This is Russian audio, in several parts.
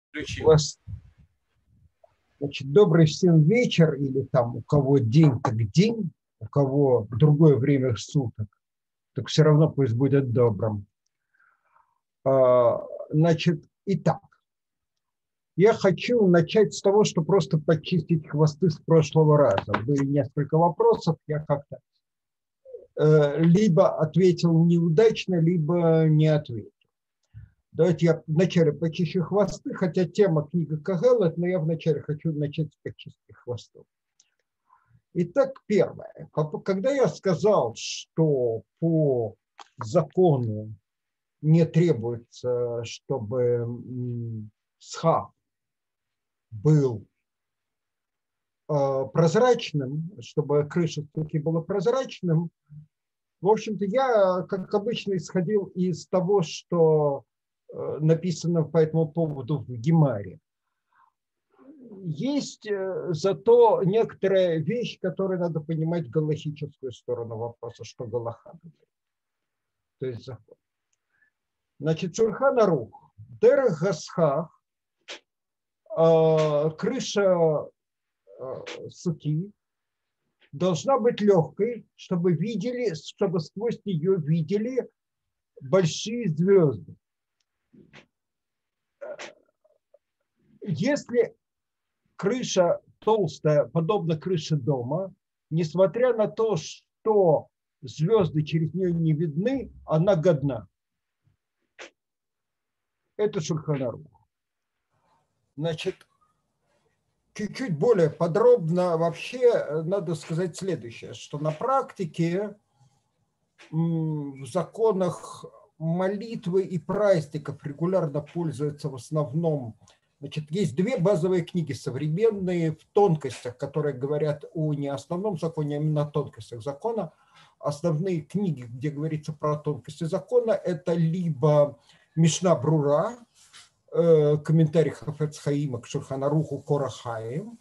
У Включил. вас, значит, добрый всем вечер, или там у кого день, так день, у кого другое время суток, так все равно пусть будет добрым. Значит, итак, я хочу начать с того, что просто почистить хвосты с прошлого раза. Были несколько вопросов, я как-то либо ответил неудачно, либо не ответил. Давайте я вначале почищу хвосты, хотя тема книга Кагелет, но я вначале хочу начать с почистки хвостов. Итак, первое. Когда я сказал, что по закону не требуется, чтобы схаб был прозрачным, чтобы крыша стуки была прозрачным, в общем-то, я, как обычно, исходил из того, что написано по этому поводу в Гемаре. Есть зато некоторая вещь, которой надо понимать галахическую сторону вопроса, что Галаха говорит. То есть закон. Значит, Шульхан Арух, Дерех Гасхах, крыша суки должна быть легкой, чтобы видели, чтобы сквозь нее видели большие звезды. Если крыша толстая, подобно крыше дома, несмотря на то, что звезды через нее не видны, она годна. Это Шульхан Арух. Значит, чуть-чуть более подробно вообще надо сказать следующее, что на практике в законах молитвы и праздников регулярно пользуются в основном. Значит, есть две базовые книги современные в тонкостях, которые говорят о не основном законе, а именно о тонкостях закона. Основные книги, где говорится про тонкости закона, это либо Мишна Брура, комментарий Хафец Хаима к Шульхан Аруху Кора Хаим,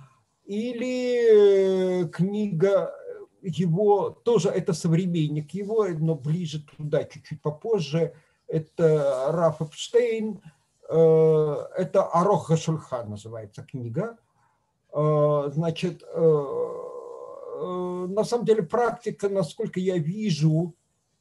или книга его, тоже это современник его, но ближе туда, чуть-чуть попозже, это Раф Эпштейн, это Арох Гашульхан называется книга. Значит, на самом деле практика, насколько я вижу,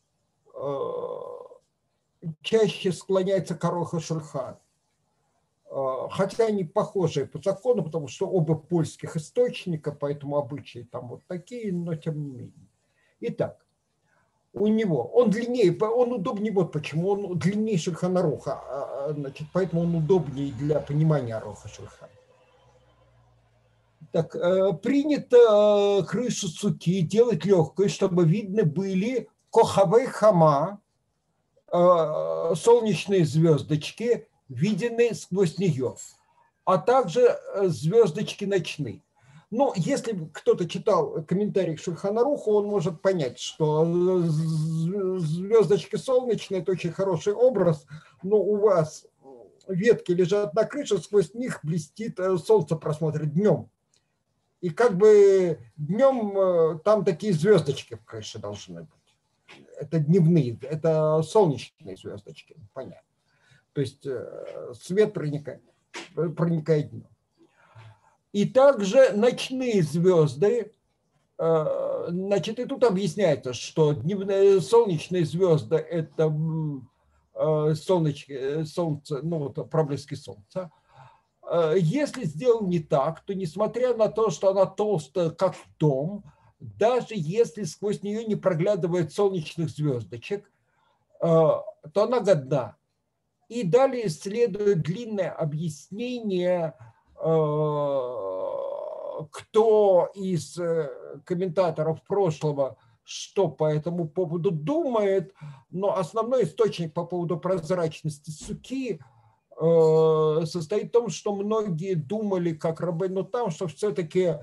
чаще склоняется к Арох Гашульхан. Хотя они похожи по закону, потому что оба польских источника, поэтому обычаи там вот такие, но тем не менее. Итак, у него, он длиннее, он удобнее, вот почему, он длиннее Шульхан Аруха, значит, поэтому он удобнее для понимания Аруха Шульхан. Так, принято крышу суки делать легкой, чтобы видны были кохавей хама, солнечные звездочки, виденные сквозь нее, а также звездочки ночные. Ну, если кто-то читал комментарий к Шульхан Аруху, он может понять, что звездочки солнечные – это очень хороший образ, но у вас ветки лежат на крыше, сквозь них блестит, солнце просмотрит днем. И как бы днем там такие звездочки в крыше должны быть. Это дневные, это солнечные звездочки, понятно. То есть свет проникает днем. И также ночные звезды, значит, и тут объясняется, что дневные солнечные звезды – это солнце, ну вот проблески солнца. Если сделал не так, то несмотря на то, что она толстая, как дом, даже если сквозь нее не проглядывает солнечных звездочек, то она годна. И далее следует длинное объяснение, кто из комментаторов прошлого что по этому поводу думает, но основной источник по поводу прозрачности суки состоит в том, что многие думали, как Рабейну Там, что все-таки,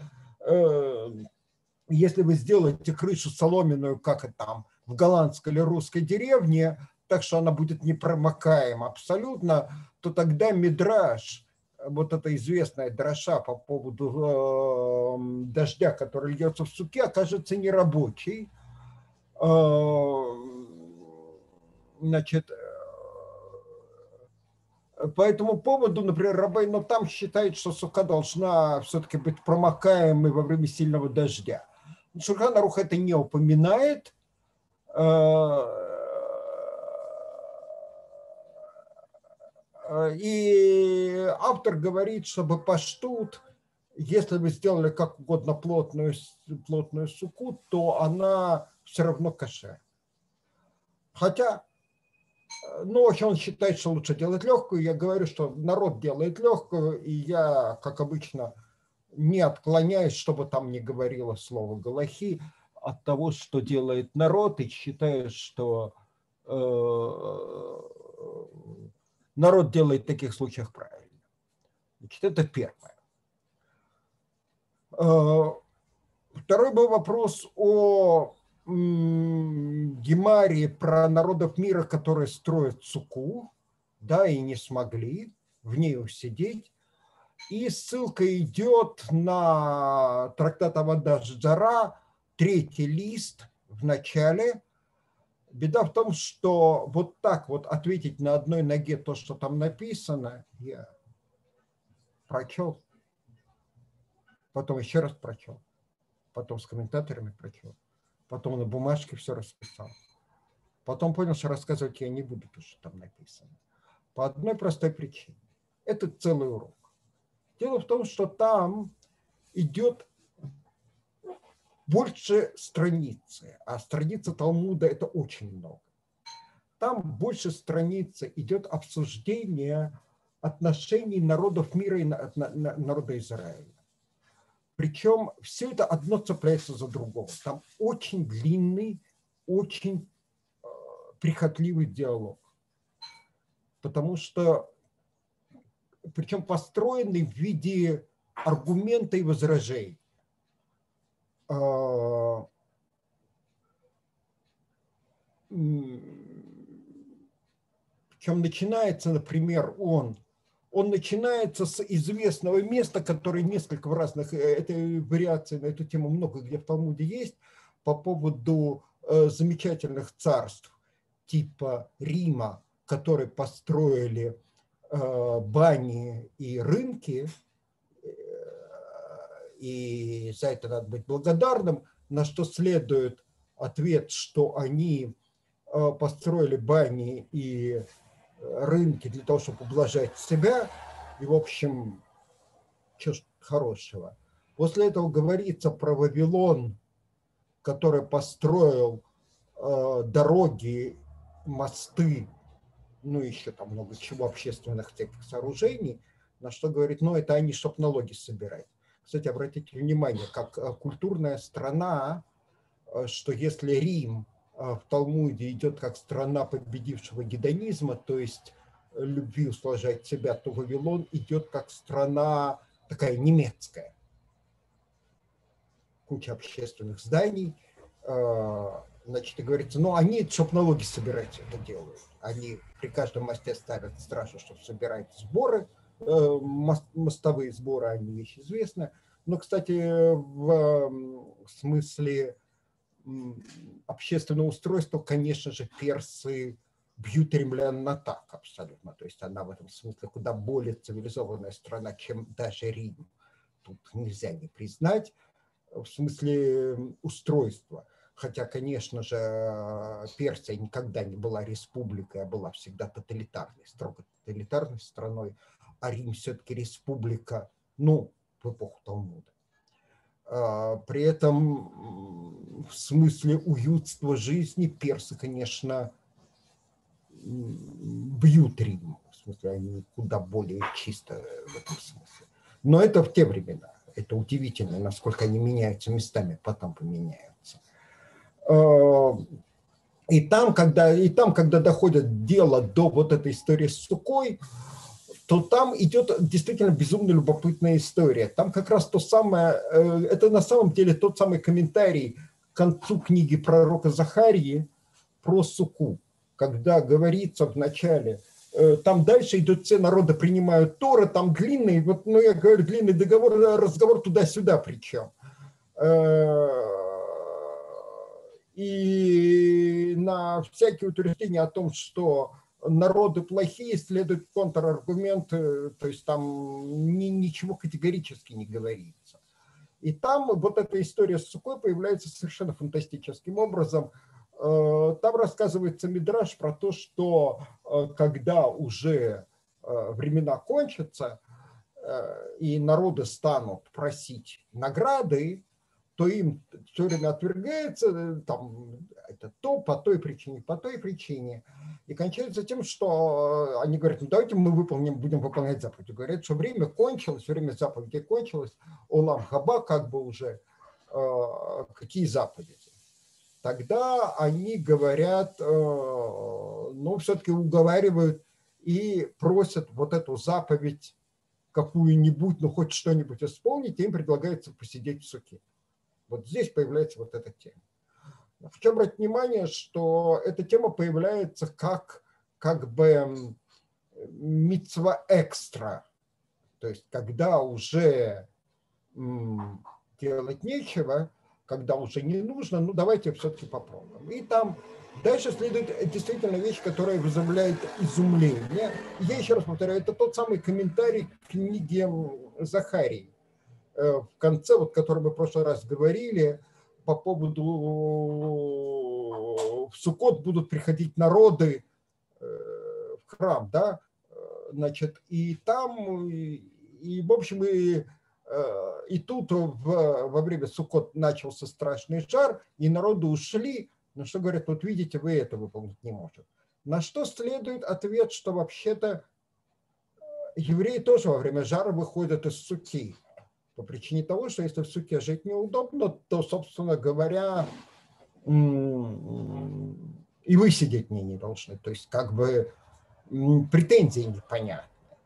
если вы сделаете крышу соломенную, как и там в голландской или русской деревне, так что она будет непромокаема абсолютно, то тогда мидраш, вот эта известная драша по поводу дождя, который льется в суке, окажется нерабочей. Значит, По этому поводу, например, Рабейну Там считает, что сука должна все-таки быть промокаемой во время сильного дождя. Шульхан Арух это не упоминает. И автор говорит, чтобы паштут, если вы сделали как угодно плотную суку, то она все равно кошер. Хотя, ну, в общем, он считает, что лучше делать легкую. Я говорю, что народ делает легкую, и я, как обычно, не отклоняюсь, чтобы там не говорило слово галахи от того, что делает народ, и считаю, что народ делает в таких случаях правильно. Значит, это первое. Второй был вопрос о Гемаре про народов мира, которые строят суку, да, и не смогли в ней усидеть. И ссылка идет на трактат Авода Зара, 3-й лист в начале. Беда в том, что вот так вот ответить на одной ноге то, что там написано, я прочел, потом еще раз прочел, потом с комментаторами прочел, потом на бумажке все расписал. Потом понял, что рассказывать я не буду то, что там написано. По одной простой причине. Это целый урок. Дело в том, что там идет больше страницы, а страница Талмуда это очень много. Там больше страницы идет обсуждение отношений народов мира и народа Израиля. Причем все это одно цепляется за другого. Там очень длинный, очень прихотливый диалог. Потому что, причем построенный в виде аргумента и возражений. Причем начинается, например, он начинается с известного места, которое несколько в разных, это вариации на эту тему много где в Талмуде есть, по поводу замечательных царств типа Рима, которые построили бани и рынки, и за это надо быть благодарным, на что следует ответ, что они построили бани и рынки для того, чтобы ублажать себя, и, в общем, что ж хорошего. После этого говорится про Вавилон, который построил дороги, мосты, ну, еще там много чего, общественных всяких сооружений, на что говорит, ну, это они, чтобы налоги собирать. Кстати, обратите внимание, как культурная страна, что если Рим в Талмуде идет как страна победившего гедонизма, то есть любви ублажать себя, то Вавилон идет как страна такая немецкая. Куча общественных зданий. Значит, и говорится, ну, они, чтобы налоги собирать, это делают. Они при каждом мосте ставят стражу, чтобы собирать сборы, мостовые сборы, они вещь известна. Но, кстати, в смысле общественного устройства, конечно же, персы бьют римлян на так абсолютно. То есть она в этом смысле куда более цивилизованная страна, чем даже Рим. Тут нельзя не признать в смысле устройства. Хотя, конечно же, Персия никогда не была республикой, а была всегда тоталитарной, строго тоталитарной страной, а Рим все-таки республика, ну, в эпоху Талмуда. При этом в смысле уютства жизни персы, конечно, бьют Рим. В смысле, они куда более чисто в этом смысле. Но это в те времена. Это удивительно, насколько они меняются местами, потом поменяются. И там, когда доходит дело до вот этой истории с сукой, то там идет действительно безумно любопытная история. Там как раз то самое, это на самом деле тот самый комментарий к концу книги пророка Захарии про суку, когда говорится в начале, там дальше идут все народы принимают Торы, там длинный, вот, ну я говорю, длинный договор, разговор туда-сюда причем. И на всякие утверждения о том, что народы плохие, следует контраргумент, то есть там ничего категорически не говорится. И там вот эта история с Суккой появляется совершенно фантастическим образом. Там рассказывается мидраш про то, что когда уже времена кончатся, и народы станут просить награды, то им все время отвергается там, это то, по той причине, по той причине. И кончается тем, что они говорят, ну давайте мы будем выполнять заповеди. Говорят, что время кончилось, время заповедей кончилось, олам хаба, как бы уже, какие заповеди. Тогда они говорят, ну все-таки уговаривают и просят вот эту заповедь какую-нибудь, ну хоть что-нибудь исполнить, и им предлагается посидеть в суке. Вот здесь появляется вот эта тема. Хочу обратить внимание, что эта тема появляется как бы мицва экстра, то есть когда уже делать нечего, когда уже не нужно, ну давайте все-таки попробуем. И там дальше следует действительно вещь, которая вызывает изумление. Я еще раз повторяю, это тот самый комментарий к книге Захарии, в конце, вот, о котором мы в прошлый раз говорили, по поводу в Суккот будут приходить народы в храм, да, значит, и там, и в общем, и тут во время Суккот начался страшный жар, и народы ушли, но что говорят, вот видите, вы это выполнить не можете. На что следует ответ, что вообще-то евреи тоже во время жара выходят из суки. По причине того, что если в суке жить неудобно, то, собственно говоря, и вы сидеть не должны. То есть как бы претензии непонятны.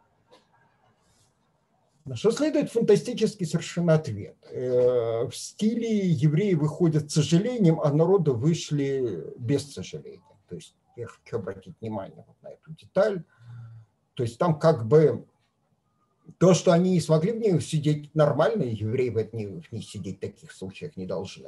На что следует фантастический совершенно ответ. В стиле евреи выходят с сожалением, а народы вышли без сожаления. То есть я хочу обратить внимание вот на эту деталь. То есть там как бы то, что они не смогли в ней сидеть нормально, евреи в ней сидеть в таких случаях не должны.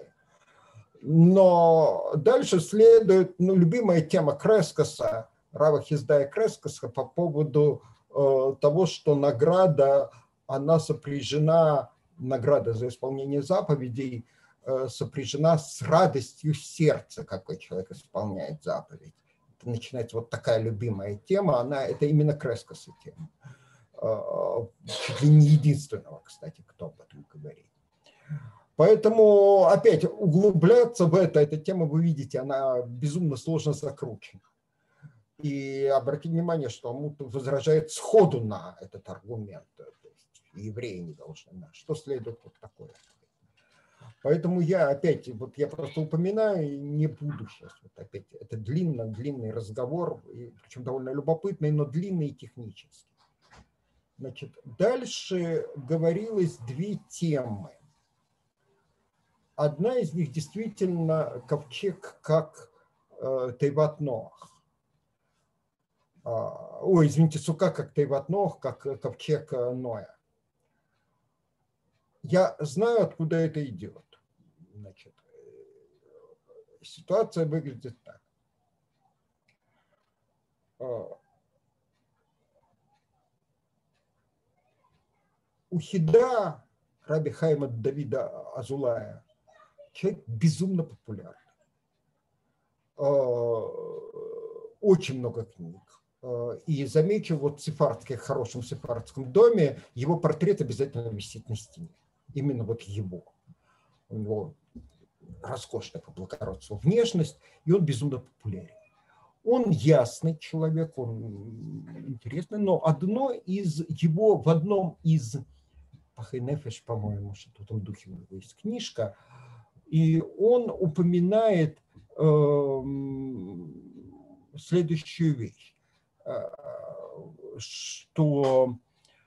Но дальше следует любимая тема Крескоса, Рава Хиздая Крескоса по поводу того, что награда, она сопряжена, награда за исполнение заповедей сопряжена с радостью сердца, какой человек исполняет заповедь. Это начинается вот такая любимая тема, это именно Крескоса тема. Чуть ли не единственного, кстати, кто об этом говорит. Поэтому опять углубляться в эта тема, вы видите, она безумно сложно закручена. И обратите внимание, что он возражает сходу на этот аргумент. То есть евреи не должны. Что следует вот такое? Поэтому я просто упоминаю, не буду сейчас. Вот опять, это длинный разговор, причем довольно любопытный, но длинный и технический. Значит, дальше говорилось две темы. Одна из них действительно ковчег как Тейват Ноах. Сука как Тейват Ноах, как ковчег Ноя. Я знаю, откуда это идет. Значит, ситуация выглядит так. У Хида, Раби Хаима Давида Азулая, человек безумно популярный. Очень много книг. И замечу, вот в хорошем сефардском доме его портрет обязательно висит на стене. Именно вот его. У него роскошная по благородству внешность, и он безумно популярен. Он ясный человек, он интересный, но в одном из Пахайнефеш, по-моему, что в этом духе у него есть книжка, и он упоминает следующую вещь, что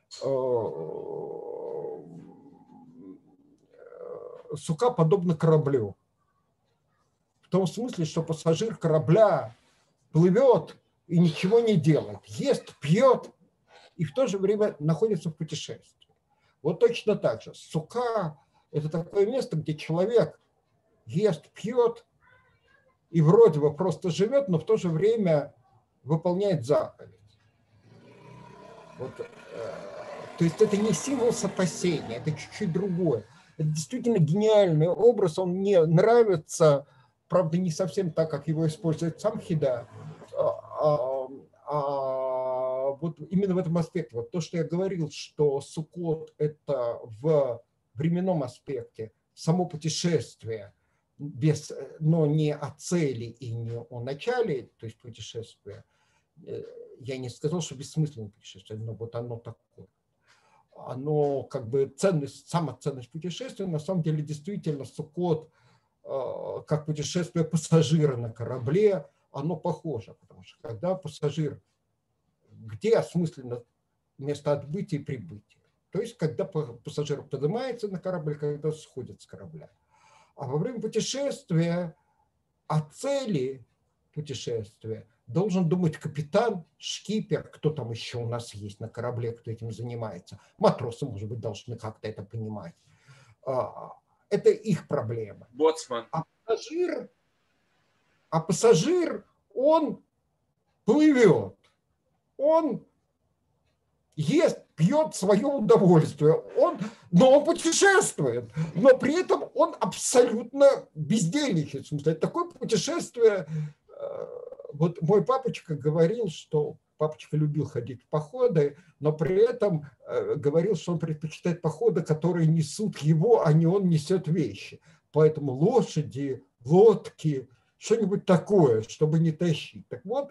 сука подобна кораблю. В том смысле, что пассажир корабля плывет и ничего не делает, ест, пьет и в то же время находится в путешествии. Вот точно так же. Сука – это такое место, где человек ест, пьет и вроде бы просто живет, но в то же время выполняет заповедь. Вот, то есть это не символ сопасения, это чуть-чуть другое. Это действительно гениальный образ, он мне нравится, правда, не совсем так, как его использует сам Хида, вот именно в этом аспекте. Вот то, что я говорил, что Суккот – это в временном аспекте само путешествие, но не о цели и не о начале, то есть путешествия. Я не сказал, что бессмысленное путешествие, но вот оно такое. Оно как бы ценность, сама ценность путешествия, на самом деле действительно Суккот, как путешествие пассажира на корабле, оно похоже, потому что когда пассажир, где осмысленно место отбытия и прибытия, то есть когда пассажир поднимается на корабль, когда сходит с корабля. А во время путешествия о цели путешествия должен думать капитан, шкипер, кто там еще у нас есть на корабле, кто этим занимается. Матросы, может быть, должны как-то это понимать. Это их проблема. Боцман. А пассажир, он плывет, он ест, пьет свое удовольствие, но он путешествует, но при этом он абсолютно бездельничает. В смысле, такое путешествие. Вот мой папочка говорил, что папочка любил ходить в походы, но при этом говорил, что он предпочитает походы, которые несут его, а не он несет вещи. Поэтому лошади, лодки, что-нибудь такое, чтобы не тащить. Так вот,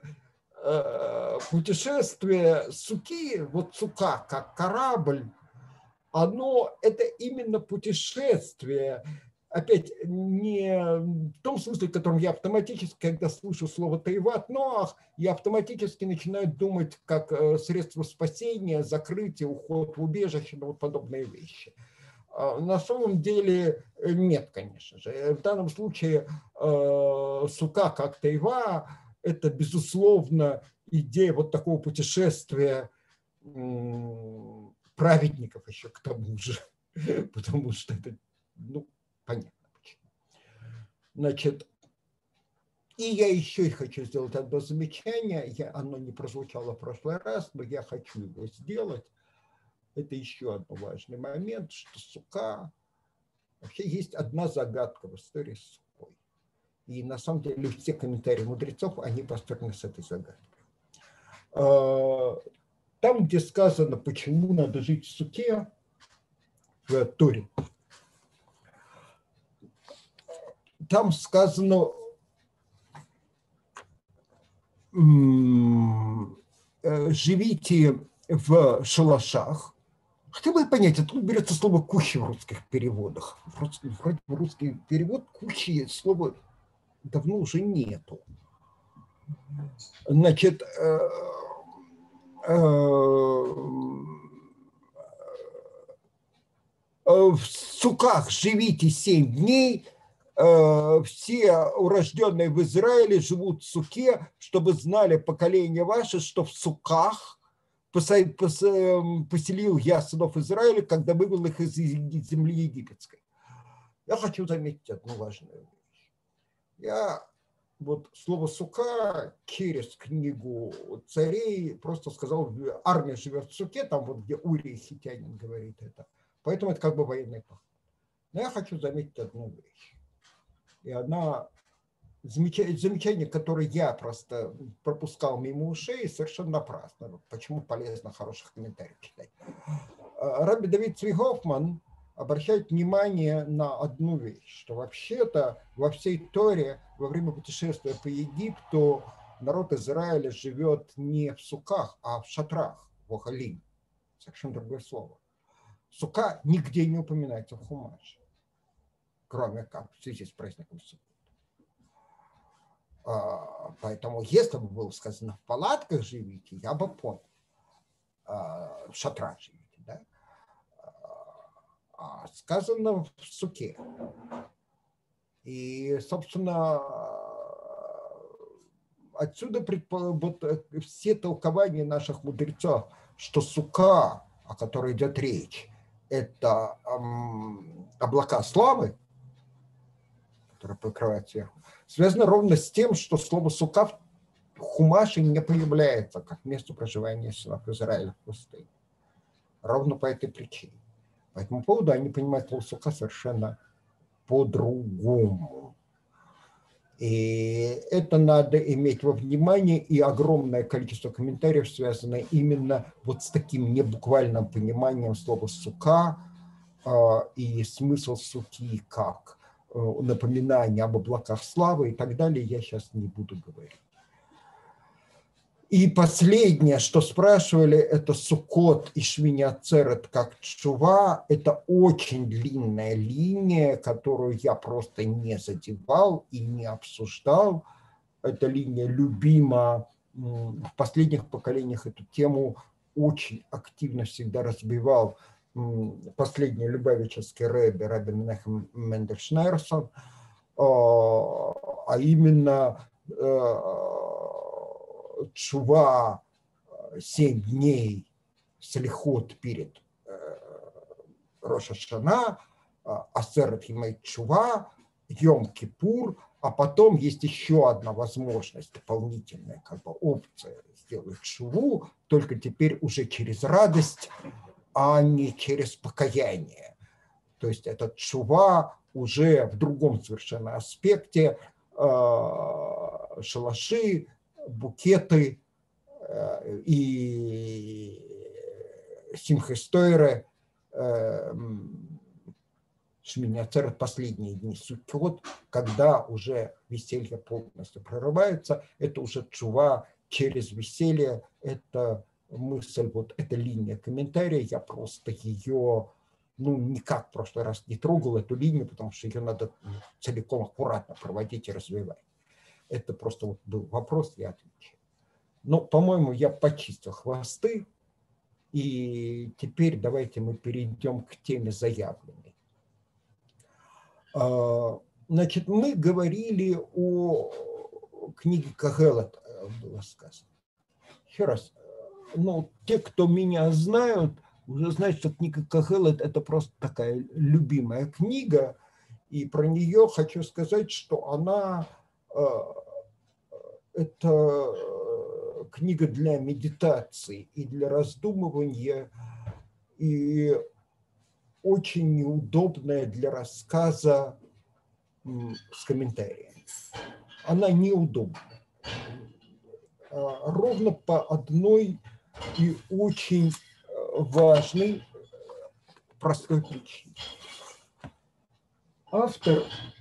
путешествие суки, вот сука как корабль, это именно путешествие. Опять, не в том смысле, в котором я автоматически, когда слышу слово «тейват ноах», я автоматически начинаю думать как средство спасения, закрытия, уход в убежище, вот подобные вещи. На самом деле нет, конечно же. В данном случае сука как тейва – это, безусловно, идея вот такого путешествия праведников еще к тому же, потому что это, понятно почему. Значит, и я еще и хочу сделать одно замечание, оно не прозвучало в прошлый раз, но я хочу его сделать. Это еще один важный момент, что сука, вообще есть одна загадка в истории с сукой. И на самом деле все комментарии мудрецов, они построены с этой загадкой. Там, где сказано, почему надо жить в суке, в Торе, там сказано, живите в шалашах. Хотел бы понять, откуда берется слово «кущи» в русских переводах. Вроде в русский перевод «кущи» слова давно уже нету. Значит, в суках живите 7 дней, все урожденные в Израиле живут в суке, чтобы знали поколение ваше, что в суках поселил я сынов Израиля, когда вывел их из земли египетской. Я хочу заметить одну важную вещь. Вот слово «сука» через книгу царей просто сказал, армия живет в суке, там вот где Урия Хитянин говорит это. Поэтому это как бы военный поход. Но я хочу заметить одну вещь. И она замечание, которое я просто пропускал мимо ушей, совершенно напрасно. Почему полезно хороших комментариев читать. Рабби Давид Цви Гофман обращает внимание на одну вещь, что вообще-то во всей Торе во время путешествия по Египту народ Израиля живет не в суках, а в шатрах, в охалим. Совершенно другое слово. Сука нигде не упоминается в Хумаше, кроме как в связи с праздником Суккот. Поэтому, если бы было сказано в палатках живите, я бы понял. В шатрах живите, да? А сказано в суке. И, собственно, отсюда вот все толкования наших мудрецов, что сука, о которой идет речь, это облака славы, которые покрывают сверху, связано ровно с тем, что слово сука Хумаши не появляется как место проживания сынов Израиля в пустыне. Ровно по этой причине. По этому поводу они понимают слово сука совершенно по-другому. И это надо иметь во внимании, и огромное количество комментариев связано именно вот с таким небуквальным пониманием слова «сука» и смысл суки как напоминание об облаках славы и так далее, я сейчас не буду говорить. И последнее, что спрашивали, это Суккот и Шмини Ацерет как тшува. Это очень длинная линия, которую я просто не задевал и не обсуждал. Эта линия любима в последних поколениях. Эту тему очень активно всегда разбивал последний любавический Раби Менахем Мендель Шнейерсон, а именно тшува 7 дней слихот перед Рош ха-Шана, Асерет Йемей тшува, Йом-Кипур, а потом есть еще одна возможность, дополнительная как бы опция сделать тшуву, только теперь уже через радость, а не через покаяние. То есть это тшува уже в другом совершенно аспекте, шалаши, букеты и симхестойры, Шмини Ацерет, последние дни Суккот, когда уже веселье полностью прорывается, это уже тшува через веселье, это мысль, вот эта линия комментария, я просто ее, никак в прошлый раз не трогал, эту линию, потому что ее надо целиком аккуратно проводить и развивать. Это просто вот был вопрос, я отвечаю. Но, по-моему, я почистил хвосты, и теперь давайте мы перейдем к теме заявленной. Значит, мы говорили о книге Кагелет, было сказано. Еще раз, те, кто меня знают, уже знают, что книга Кагелет – это просто такая любимая книга, и про нее хочу сказать, что она это книга для медитации и для раздумывания, и очень неудобная для рассказа с комментариями. Она неудобна. Ровно по одной и очень важной простой причине. Автор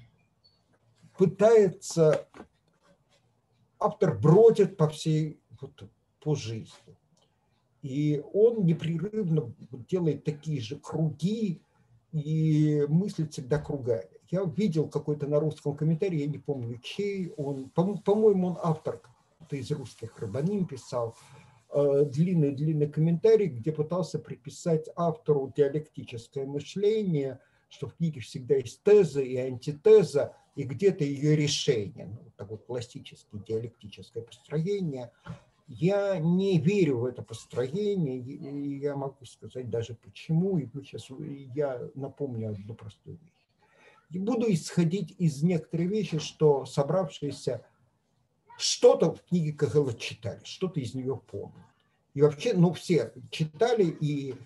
бродит по жизни. И он непрерывно делает такие же круги и мыслит всегда кругами. Я видел какой-то на русском комментарий, я не помню, чей он. По-моему, он автор из русских рабаним писал длинный комментарий, где пытался приписать автору диалектическое мышление, что в книге всегда есть теза и антитеза, и где-то ее решение. Такое классическое диалектическое построение. Я не верю в это построение, и я могу сказать даже почему, и сейчас я напомню одну простую вещь. И буду исходить из некоторых вещей, что собравшиеся что-то в книге Кагелет читали, что-то из нее помнят. И вообще, все читали, и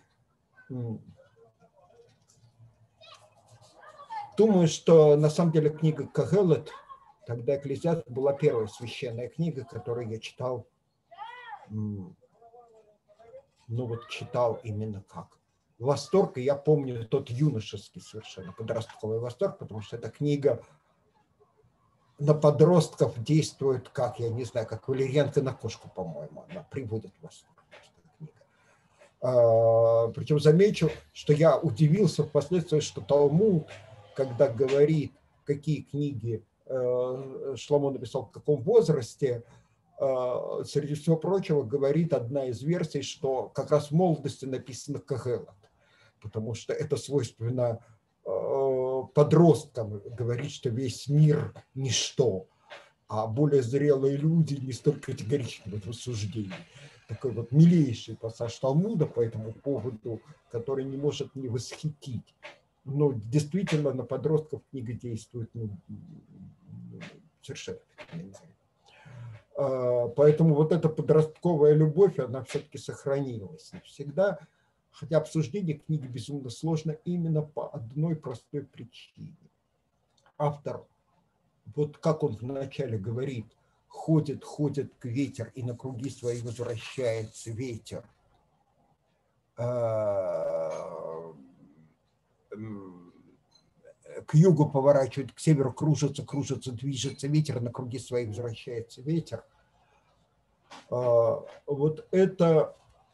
думаю, что на самом деле книга Кагелет, тогда Экклезиаст, была первая священная книга, которую я читал, читал именно как восторг, и я помню тот юношеский совершенно подростковый восторг, потому что эта книга на подростков действует как, я не знаю, как валерьянка на кошку, по-моему, она приводит в восторг. Причем замечу, что я удивился впоследствии, что Талмуд, когда говорит, какие книги Шломо написал в каком возрасте, среди всего прочего говорит одна из версий, что как раз в молодости написано Кагелет, потому что это свойственно подросткам говорить, что весь мир – ничто, а более зрелые люди не столь категоричны в рассуждении. Такой вот милейший пассаж Талмуда по этому поводу, который не может не восхитить. Но действительно на подростков книга действует совершенно криминально. Поэтому вот эта подростковая любовь, она все-таки сохранилась навсегда. Хотя обсуждение книги безумно сложно именно по одной простой причине. Автор, вот как он вначале говорит, ходит к ветер, и на круги свои возвращается ветер. К югу поворачивает, к северу кружится, движется ветер, на круги свои возвращается ветер. Вот это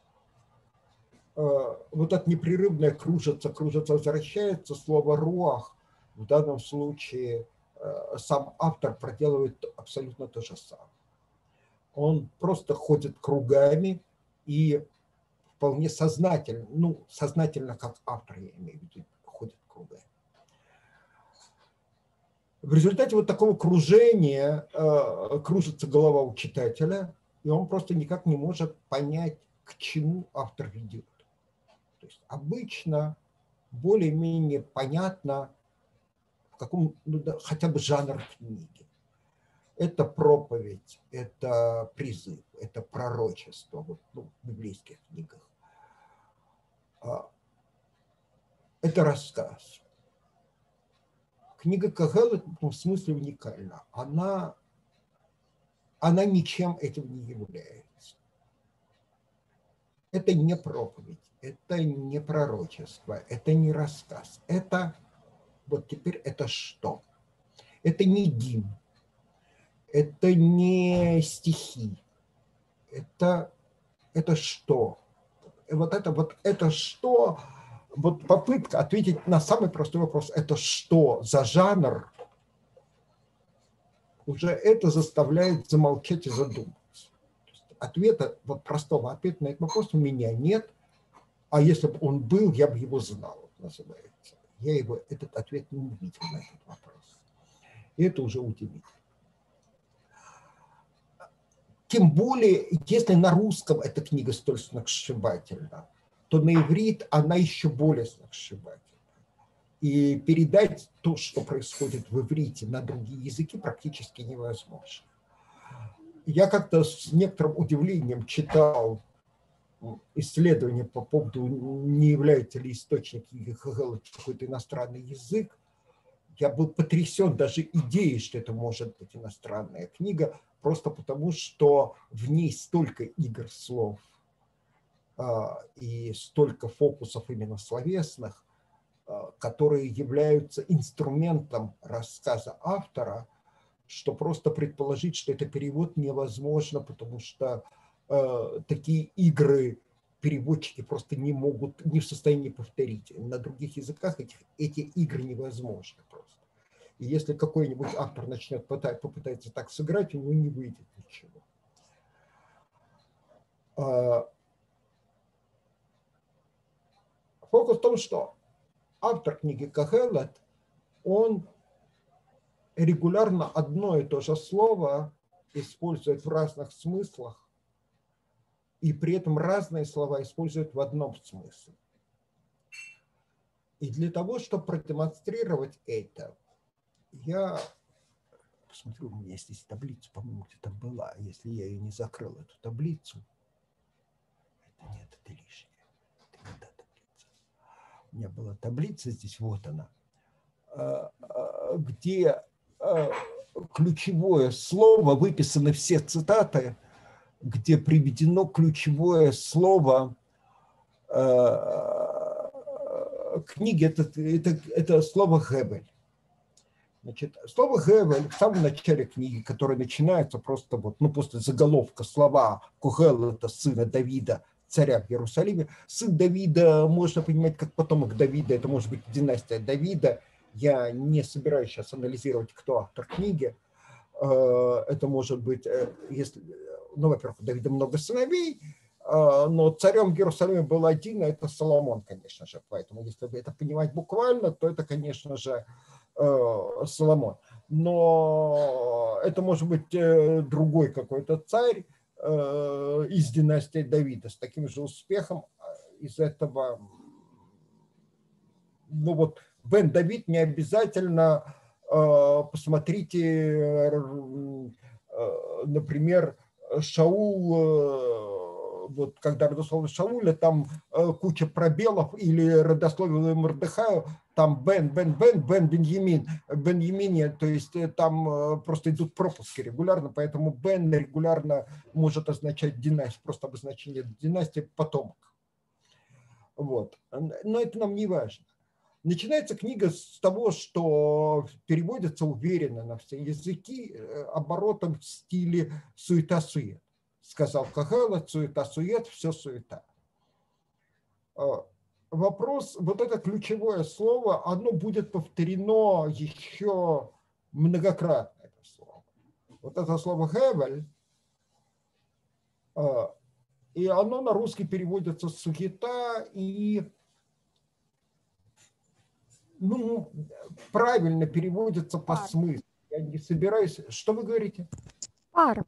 непрерывное кружится, возвращается, слово «руах» в данном случае сам автор проделывает абсолютно то же самое. Он просто ходит кругами и вполне сознательно, сознательно как автор, я имею в виду, ходит кругами. В результате вот такого кружения кружится голова у читателя, и он просто никак не может понять, к чему автор ведет. То есть обычно более-менее понятно, в каком хотя бы жанр книги. Это проповедь, это призыв, это пророчество в библейских книгах. Это рассказ. Книга Кагалы в этом смысле уникальна. Она ничем этим не является. Это не проповедь, это не пророчество, это не рассказ. Это вот теперь это что? Это не гимн, это не стихи. Это что? Вот это что? Вот попытка ответить на самый простой вопрос, это что за жанр, уже это заставляет замолчать и задуматься. Простого ответа на этот вопрос у меня нет, а если бы он был, я бы его знал, называется. Я этот ответ не увидел на этот вопрос. И это уже удивительно. Тем более, если на русском эта книга столь сногсшибательна, то на иврит она еще более сногсшибательна. И передать то, что происходит в иврите, на другие языки практически невозможно. Я как-то с некоторым удивлением читал исследования по поводу, не является ли источник Кагалы какой-то иностранный язык. Я был потрясен даже идеей, что это может быть иностранная книга, просто потому что в ней столько игр слов и столько фокусов именно словесных, которые являются инструментом рассказа автора, что просто предположить, что это перевод, невозможно, потому что такие игры переводчики просто не в состоянии повторить. На других языках эти игры невозможны просто. И если какой-нибудь автор попытается так сыграть, у него не выйдет ничего. Фокус в том, что автор книги Кагелет, он регулярно одно и то же слово использует в разных смыслах, и при этом разные слова используют в одном смысле. И для того, чтобы продемонстрировать это, я посмотрю, у меня здесь таблица, по-моему, где-то была. Если я ее не закрыл, эту таблицу, это нет, это лишнее. Это не та таблица. У меня была таблица здесь, вот она, где ключевое слово, выписаны все цитаты, где приведено ключевое слово книги, это слово «гебель». Значит, слово «гевель» в самом начале книги, которое начинается просто после заголовка слова «Кугел» – это сына Давида, царя в Иерусалиме. Сын Давида можно понимать как потомок Давида, это может быть династия Давида. Я не собираюсь сейчас анализировать, кто автор книги. Это может быть, во-первых, у Давида много сыновей, но царем в Иерусалиме был один, а это Соломон, конечно же. Поэтому, если это понимать буквально, то это, конечно же, Соломон. Но это может быть другой какой-то царь из династии Давида с таким же успехом. Из этого, Бен Давид не обязательно, посмотрите например, Шаул, вот когда родословие Шауля, там куча пробелов, или родословие Мордехаю, там Бен Беньямин, Беньямине, то есть там просто идут пропуски регулярно, поэтому Бен регулярно может означать династию, просто обозначение династии потомок. Вот. Но это нам не важно. Начинается книга с того, что переводится уверенно на все языки оборотом в стиле суета-сует. Сказал Кагала, суета-сует, все суета. Вопрос, вот это ключевое слово, оно будет повторено еще многократно, это слово. Вот это слово «хевель», и оно на русский переводится суета, и ну, правильно переводится по смыслу. Я не собираюсь... Что вы говорите? Пар.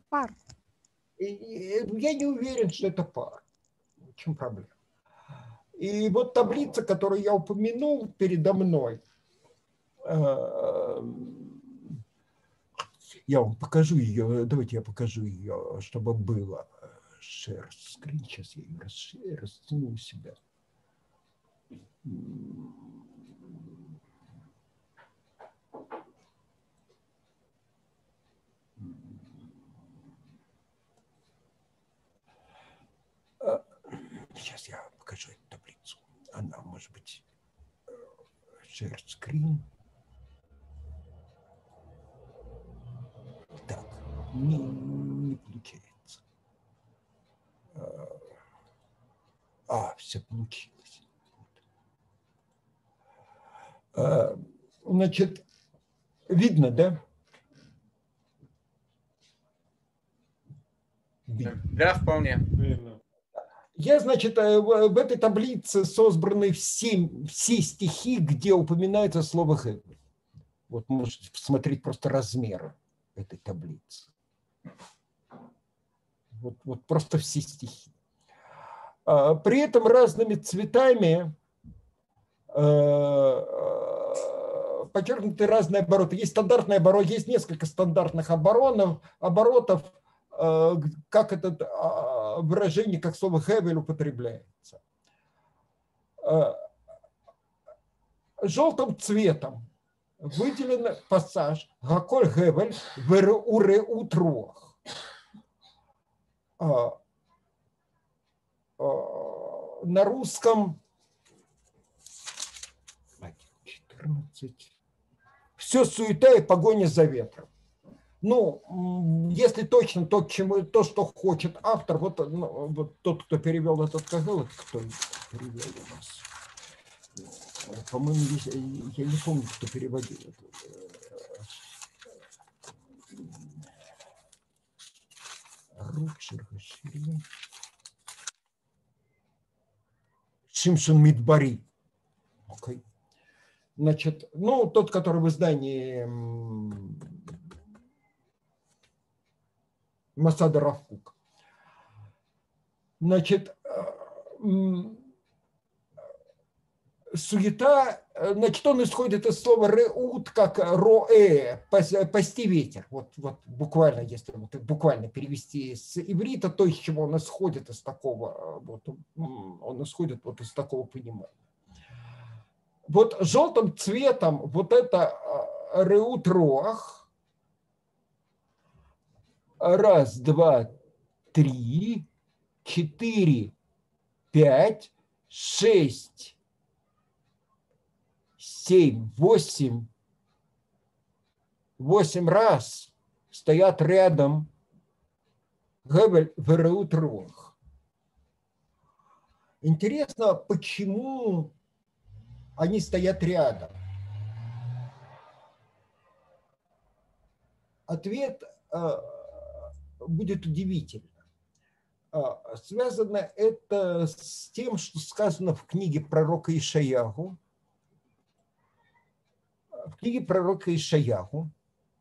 Я не уверен, что это пар. В чем проблема? И вот таблица, которую я упомянул передо мной, я вам покажу ее, давайте я покажу ее, чтобы было. Share screen, сейчас я ее растяну у себя. Сейчас я покажу эту таблицу. Она может быть share screen. Так, не получается. Все получилось. Значит, видно, да? Да, вполне. Видно. Я, значит, в этой таблице собраны все стихи, где упоминается слово «хевель». Вот можете посмотреть просто размеры этой таблицы. Вот просто все стихи. При этом разными цветами подчеркнуты разные обороты. Есть стандартный оборот, есть несколько стандартных оборотов, как это выражение, как слово «хевель» употребляется. Желтым цветом выделен пассаж «Гаколь хевель уреут руах». На русском 14. Все суета и погоня за ветром. Ну, если точно то, что хочет автор, вот тот, кто перевел этот Кагал, кто перевел у нас? По-моему, я не помню, кто переводил это. Шимшон Мидбари. Okay. Значит, ну, тот, который в издании Масада Равкук. Значит, суета, значит, он исходит из слова «реут», как «роэ», «пасти ветер». Вот буквально, если буквально перевести с иврита, то, из чего он исходит из такого, он исходит вот из такого понимания. Вот желтым цветом вот это «реут роах». Раз, два, три, 4, 5, 6, 7, 8 раз стоят рядом Гевель, Вереут, Руах. Интересно, почему они стоят рядом? Ответ будет удивительным. Связано это с тем, что сказано в книге пророка Ишаяху. В книге пророка Ишаяху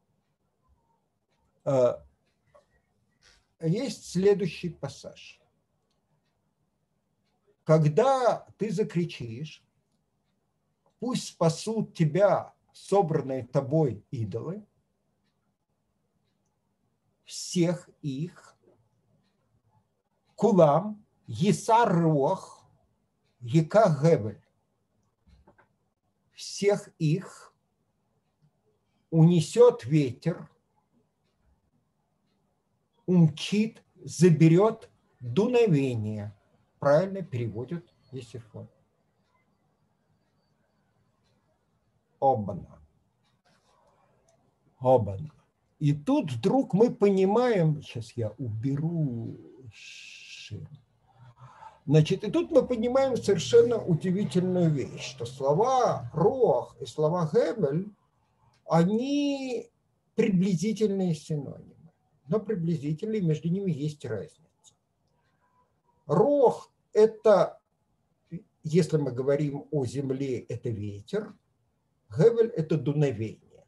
есть следующий пассаж. Когда ты закричишь, пусть спасут тебя собранные тобой идолы, всех их, кулам, есарох, ека гевель, всех их унесет ветер, умчит, заберет дуновение. Правильно переводит Есифон. Обана. Обана. И тут вдруг мы понимаем, сейчас я уберу ширму. Значит, и тут мы понимаем совершенно удивительную вещь, что слова «рох» и слова «гевель», они приблизительные синонимы, но приблизительные, между ними есть разница. Рох – это, если мы говорим о земле, это ветер, гевель – это дуновение.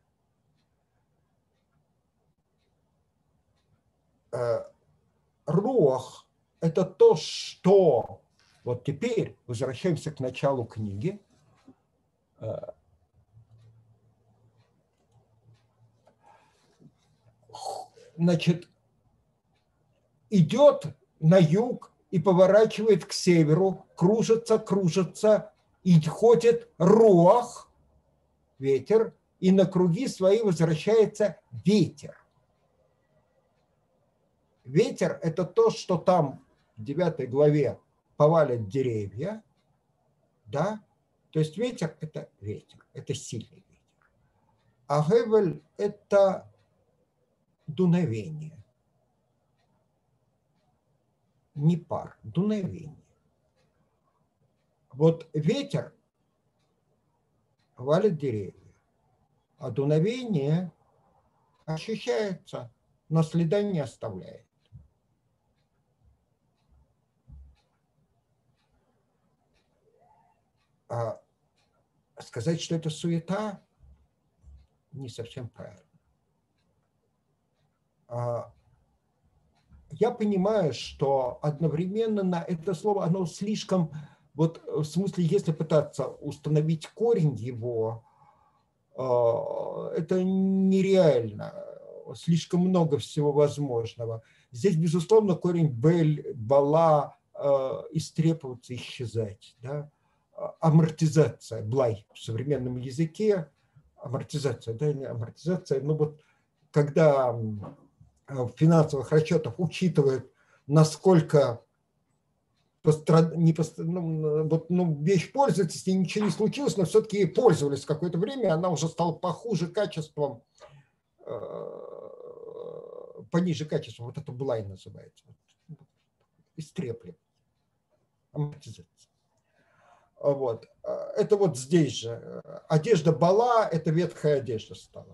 Рох – это то, что… Вот теперь возвращаемся к началу книги. Значит, идет на юг и поворачивает к северу, кружится, и ходит руах, ветер, и на круги свои возвращается ветер. Ветер – это то, что там в 9 главе повалят деревья, да? То есть ветер – это ветер, это сильный ветер. А гевель – это дуновение. Не пар, дуновение. Вот ветер валит деревья, а дуновение ощущается, но следа не оставляет. А сказать, что это суета, не совсем правильно. Я понимаю, что одновременно на это слово, оно слишком, вот в смысле, если пытаться установить корень его, это нереально, слишком много всего возможного. Здесь, безусловно, корень бель, бала, истрепываться, исчезать, да? Амортизация, блай в современном языке, амортизация, да, не амортизация, но вот когда в финансовых расчетах учитывают, насколько вещь пользуется, с ней ничего не случилось, но все-таки ей пользовались какое-то время, она уже стала похуже качеством, пониже качеством, вот это блай называется, истреплен, амортизация. Вот. Это вот здесь же. Одежда бала – это ветхая одежда стала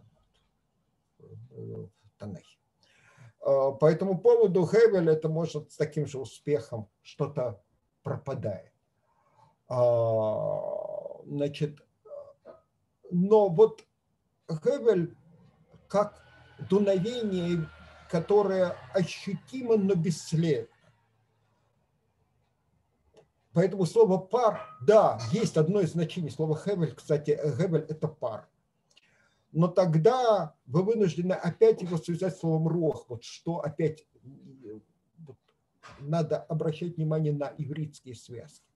в Танахе. По этому поводу гевель это может с таким же успехом что-то пропадает. Значит, но вот гевель как дуновение, которое ощутимо, но бесследно. Поэтому слово пар, да, есть одно из значений слова гевель. Кстати, гевель – это пар. Но тогда вы вынуждены опять его связать с словом рох. Вот что опять вот, надо обращать внимание на ивритские связки.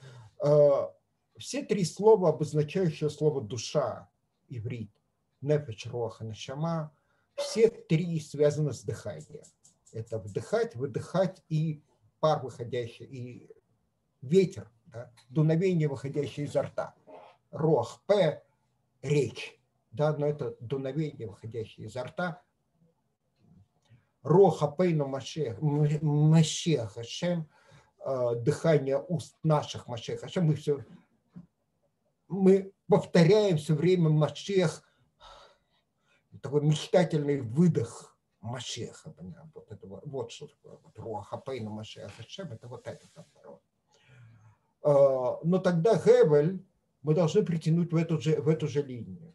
Все три слова, обозначающие слово душа, иврит, нефеш, рох и нешама, все три связаны с дыханием. Это вдыхать, выдыхать и пар, выходящий, и ветер, да, дуновение, выходящее изо рта. Рох, п, речь. Да, но это дуновение, выходящее изо рта. Роха пейну Машех Хашем, дыхание уст наших Машех Хашем. Мы повторяем все время Машех, такой мечтательный выдох Машеха. Вот, это, вот что такое. Роха пейну Машех Хашем, это вот этот оборот. Но тогда гевель мы должны притянуть в эту же линию.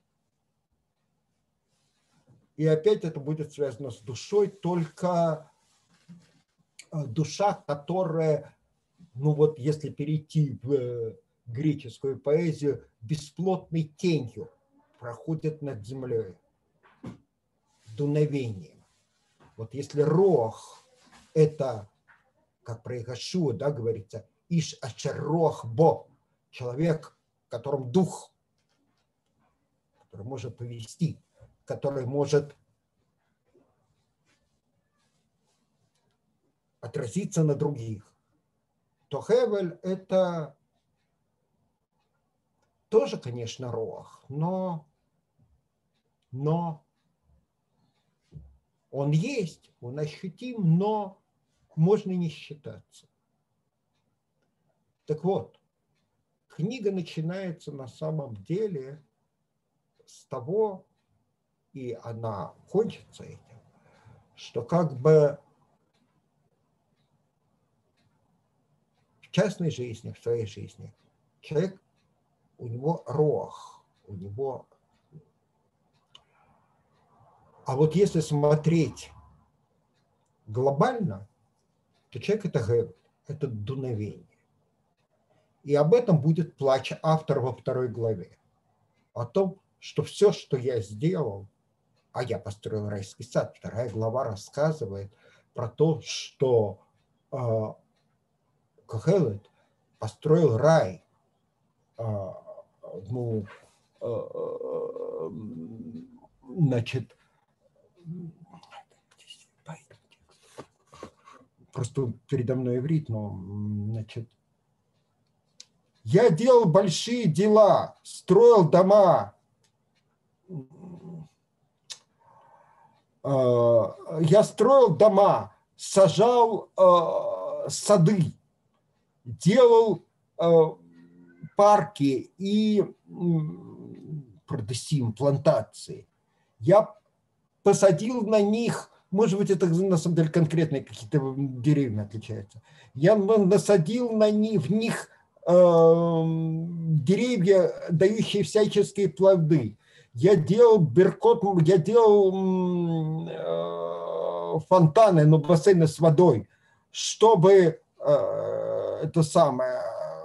И опять это будет связано с душой, только душа, которая, ну вот если перейти в греческую поэзию, бесплотной тенью проходит над землей, дуновением. Вот если рох – это, как про Иешуа, да, говорится, иш ашер рох бо, человек, в котором дух, который может повести, который может отразиться на других, то хевель – это тоже, конечно, рох, но он есть, он ощутим, но можно не считаться. Так вот, книга начинается на самом деле с того, и она кончится этим, что как бы в частной жизни, в своей жизни, человек, у него рох, у него... А вот если смотреть глобально, то человек это дуновение. И об этом будет плач автора во 2 главе. О том, что все, что я сделал, а я построил райский сад, 2 глава рассказывает про то, что Кохелет построил рай, значит, просто передо мной иврит, но, значит, я делал большие дела, строил дома, я строил дома, сажал сады, делал парки и продысим, плантации. Я посадил на них, может быть, это на самом деле конкретные какие-то деревья отличаются. Я насадил в них деревья, дающие всяческие плоды. Я делал беркот, я делал фонтаны, но бассейны с водой, чтобы это самое,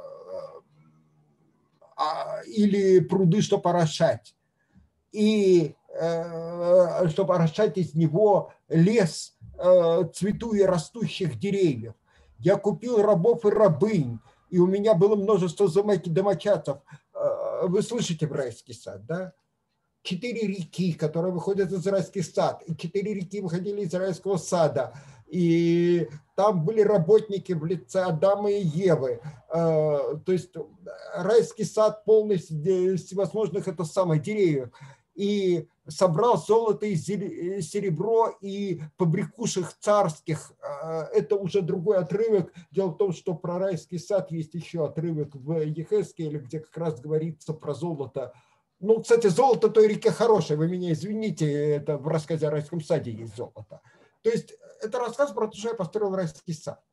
или пруды, чтобы орошать. И чтобы орошать из него лес цвету и растущих деревьев. Я купил рабов и рабынь, и у меня было множество домочадцев. Вы слышите в райский сад, да? 4 реки, которые выходят из райских сад, и 4 реки выходили из райского сада. И там были работники в лице Адама и Евы. То есть райский сад полный всевозможных деревьев. И собрал золото и серебро и побрякушек царских. Это уже другой отрывок. Дело в том, что про райский сад есть еще отрывок в Ехескеле, где как раз говорится про золото. Ну, кстати, золото той реке хорошее, вы меня извините, это в рассказе о райском саде есть золото. То есть это рассказ про то, что я построил райский сад.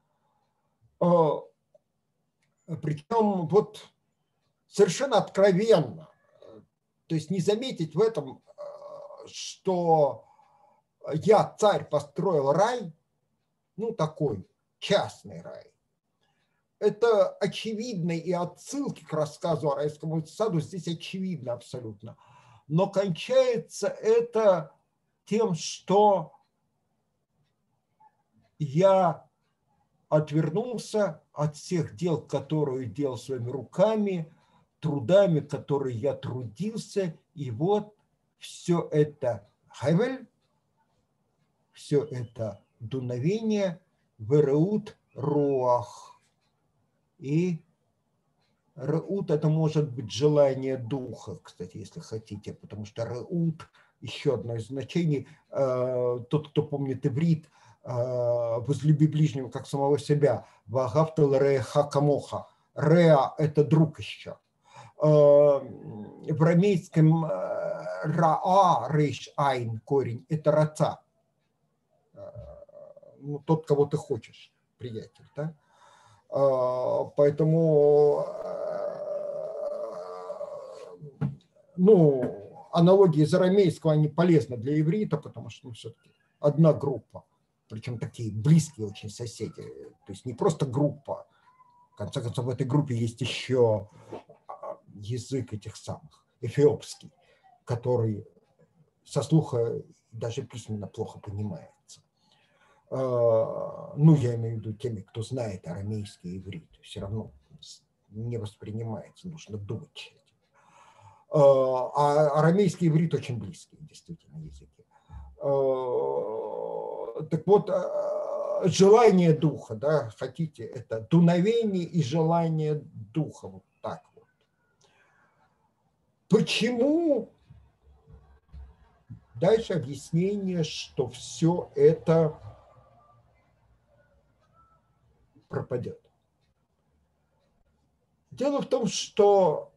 Причем вот совершенно откровенно, то есть не заметить в этом, что я, царь, построил рай, ну такой частный рай. Это очевидно, и отсылки к рассказу о райском саду здесь очевидно абсолютно. Но кончается это тем, что я отвернулся от всех дел, которые делал своими руками, трудами, которые я трудился, и вот все это хевель, все это дуновение, вереут руах. И реут – это может быть желание духа, кстати, если хотите, потому что реут – еще одно из значений. Тот, кто помнит иврит, возлюби ближнего, как самого себя. Вагафтал реха камоха. Реа – это друг еще. В арамейском раа, рейш айн, корень – это раца. Ну, тот, кого ты хочешь, приятель, да? Поэтому, ну, аналогии из арамейского, они полезны для иврита, потому что, ну, все-таки одна группа, причем такие близкие очень соседи, то есть не просто группа, в конце концов, в этой группе есть еще язык этих самых, эфиопский, который со слуха даже письменно плохо понимается. Ну, я имею в виду теми, кто знает арамейский иврит, все равно не воспринимается, нужно думать. А арамейский иврит очень близкий, действительно, языки. Так вот, желание духа, да, хотите, это дуновение и желание духа, вот так вот. Почему? Дальше объяснение, что все это пропадет. Дело в том, что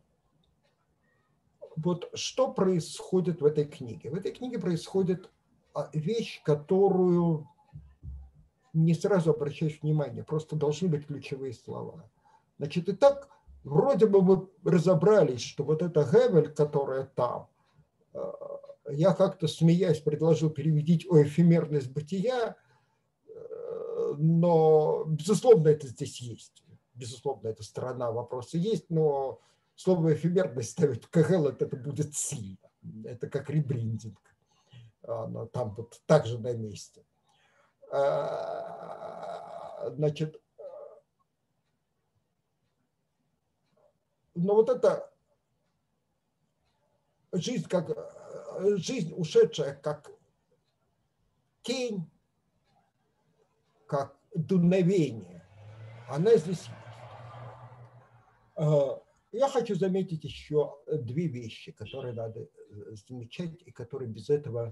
вот что происходит в этой книге. В этой книге происходит вещь, которую не сразу обращаешь внимание, просто должны быть ключевые слова. Значит, и так вроде бы мы разобрались, что вот эта Гевель, которая там, я как-то смеясь предложил переведить о эфемерность бытия, но, безусловно, это здесь есть. Безусловно, эта сторона вопроса есть, но слово эфемерность ставить в Кагелет, это будет сильно. Это как ребрендинг. Оно там вот так же на месте. Значит, но вот эта жизнь, как жизнь, ушедшая как тень, как дуновение, она здесь есть. Я хочу заметить еще две вещи, которые надо замечать и которые без этого...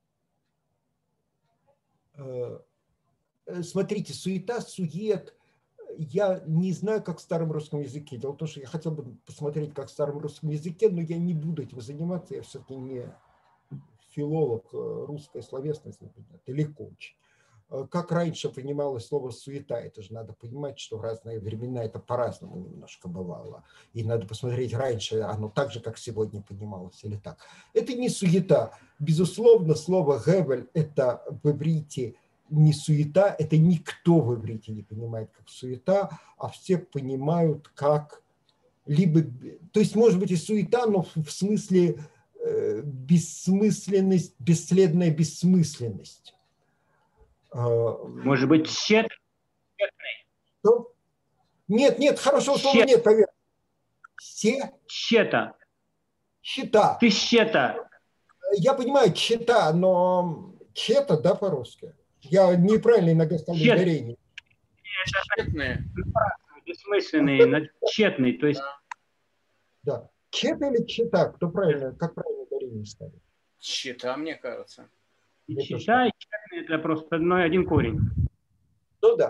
Смотрите, суета, сует. Я не знаю, как в старом русском языке. Дело в том, что я хотел бы посмотреть, как в старом русском языке, но я не буду этим заниматься. Я все-таки не филолог русской словесности, далеко очень. Как раньше понималось слово «суета», это же надо понимать, что в разные времена это по-разному немножко бывало. И надо посмотреть, раньше оно так же, как сегодня понималось, или так. Это не суета. Безусловно, слово «гевель» это в иврите не суета, это никто в иврите не понимает как суета, а все понимают как либо... То есть, может быть, и суета, но в смысле бессмысленность, бесследная бессмысленность. Может быть, тщетный? Что? Нет, хорошего слова нет, поверь. Щета. Щета. Ты щета. Я понимаю, чета, но чета, да, по-русски. Я неправильно иногда ставлю ударение. Тщетные. Бессмысленный, тщетный, то есть... Да. Чета или чета? Кто правильно, как правильно ударение ставить? Чета, мне кажется. И чета, и тщетный – это просто один корень. Ну да.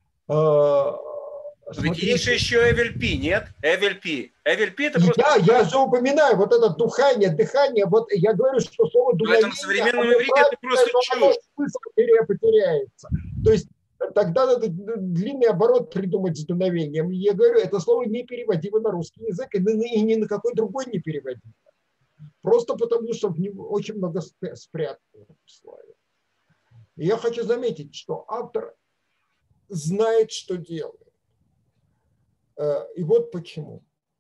Ведь есть же еще Эвельпи, нет? Эвельпи. Эвельпи это просто... Я же упоминаю вот это дыхание. Вот я говорю, что слово дуновение... В этом современном иврите это просто чушь. Смысл потеряется. То есть тогда надо длинный оборот придумать с дуновением. Я говорю, это слово не переводимо на русский язык и ни на какой другой не переводимо. Просто потому, что в него очень много спрятано в слове. И я хочу заметить, что автор знает, что делает. И вот почему.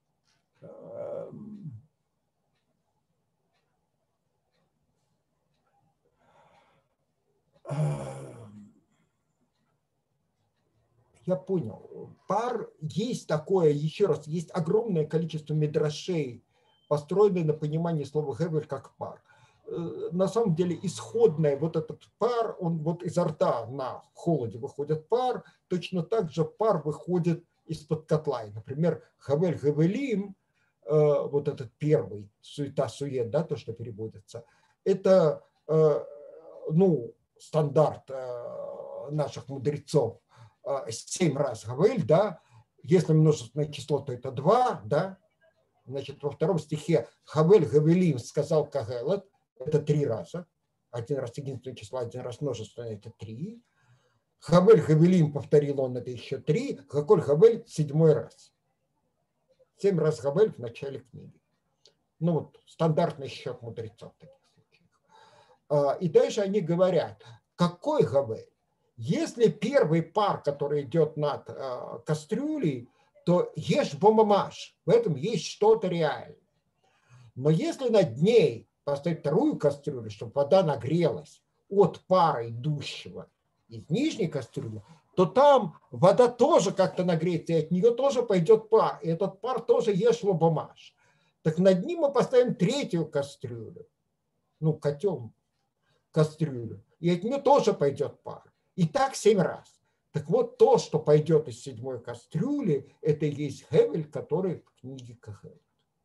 Я понял. Пар есть такое, еще раз, есть огромное количество мидрашей, построенные на понимании слова «гевель» как пар. На самом деле исходный вот этот пар, он вот изо рта на холоде выходит пар, точно так же пар выходит из-под котла. И, например, «гевель гевелим», вот этот первый, суета-сует, да, то, что переводится, это ну, стандарт наших мудрецов, 7 раз гавель, да, если множественное число, то это 2, да, значит, во втором стихе гавель гавелим сказал кагелет, это 3 раза, один раз единственное число, один раз множественное, это 3, гавель гавелим повторил он, это еще 3, гаколь гавель 7 раз, 7 раз гавель в начале книги. Ну вот, стандартный счет мудрецов в таких случаях. И дальше они говорят, какой гавель? Если первый пар, который идет над кастрюлей, то ешь бомамаш, в этом есть что-то реальное. Но если над ней поставить вторую кастрюлю, чтобы вода нагрелась от пара идущего из нижней кастрюли, то там вода тоже как-то нагреется, и от нее тоже пойдет пар. И этот пар тоже ешь лобомаш. Так над ним мы поставим третью кастрюлю, ну, котел, кастрюлю, и от нее тоже пойдет пар. И так 7 раз. Так вот, то, что пойдет из 7-й кастрюли, это и есть Хевель, который в книге Кахелет.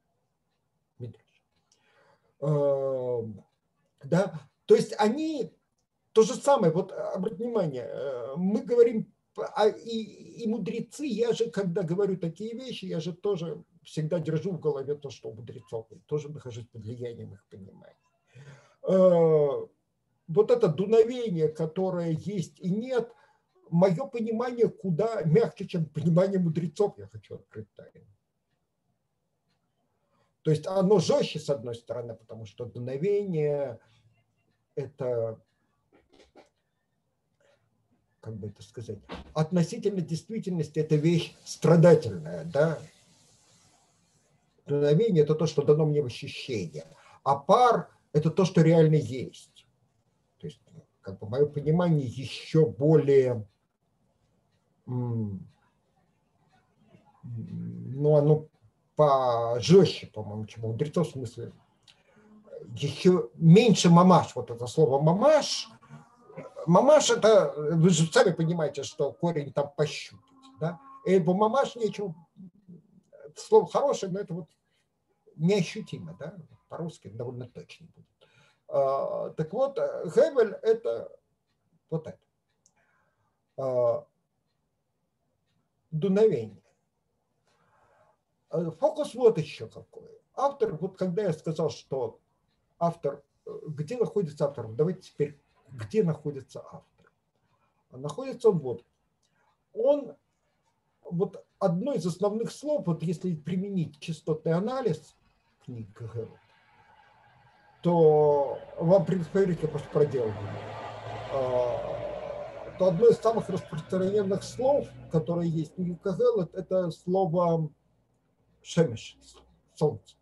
Да? То есть они то же самое, вот обратите внимание, мы говорим, и мудрецы, я же, когда говорю такие вещи, я же тоже всегда держу в голове то, что у мудрецов, тоже нахожусь под влиянием их понимания. Вот это дуновение, которое есть и нет, мое понимание куда мягче, чем понимание мудрецов, я хочу открыть тайну. То есть оно жестче, с одной стороны, потому что дуновение – это, как бы это сказать, относительно действительности это вещь страдательная, да? Дуновение – это то, что дано мне в ощущение, а пар – это то, что реально есть. То есть, как бы, мое понимание еще более, ну, оно пожестче, по-моему, чем у мудрецов, в смысле, еще меньше мамаш. Вот это слово мамаш. Мамаш это, вы же сами понимаете, что корень там пощупать. Да? И мамаш нечего, слово хорошее, но это вот неощутимо, да? По-русски довольно точно будет. Так вот, Хевель это вот это. Дуновение. Фокус вот еще какой. Автор, вот когда я сказал, что автор, где находится автор, давайте теперь, где находится автор. Находится он вот. Он, вот одно из основных слов, вот если применить частотный анализ книги Кахелет, то вам предоставить, я просто проделал, то одно из самых распространенных слов, которое есть в книге Кахелет, это слово шемеш, солнце.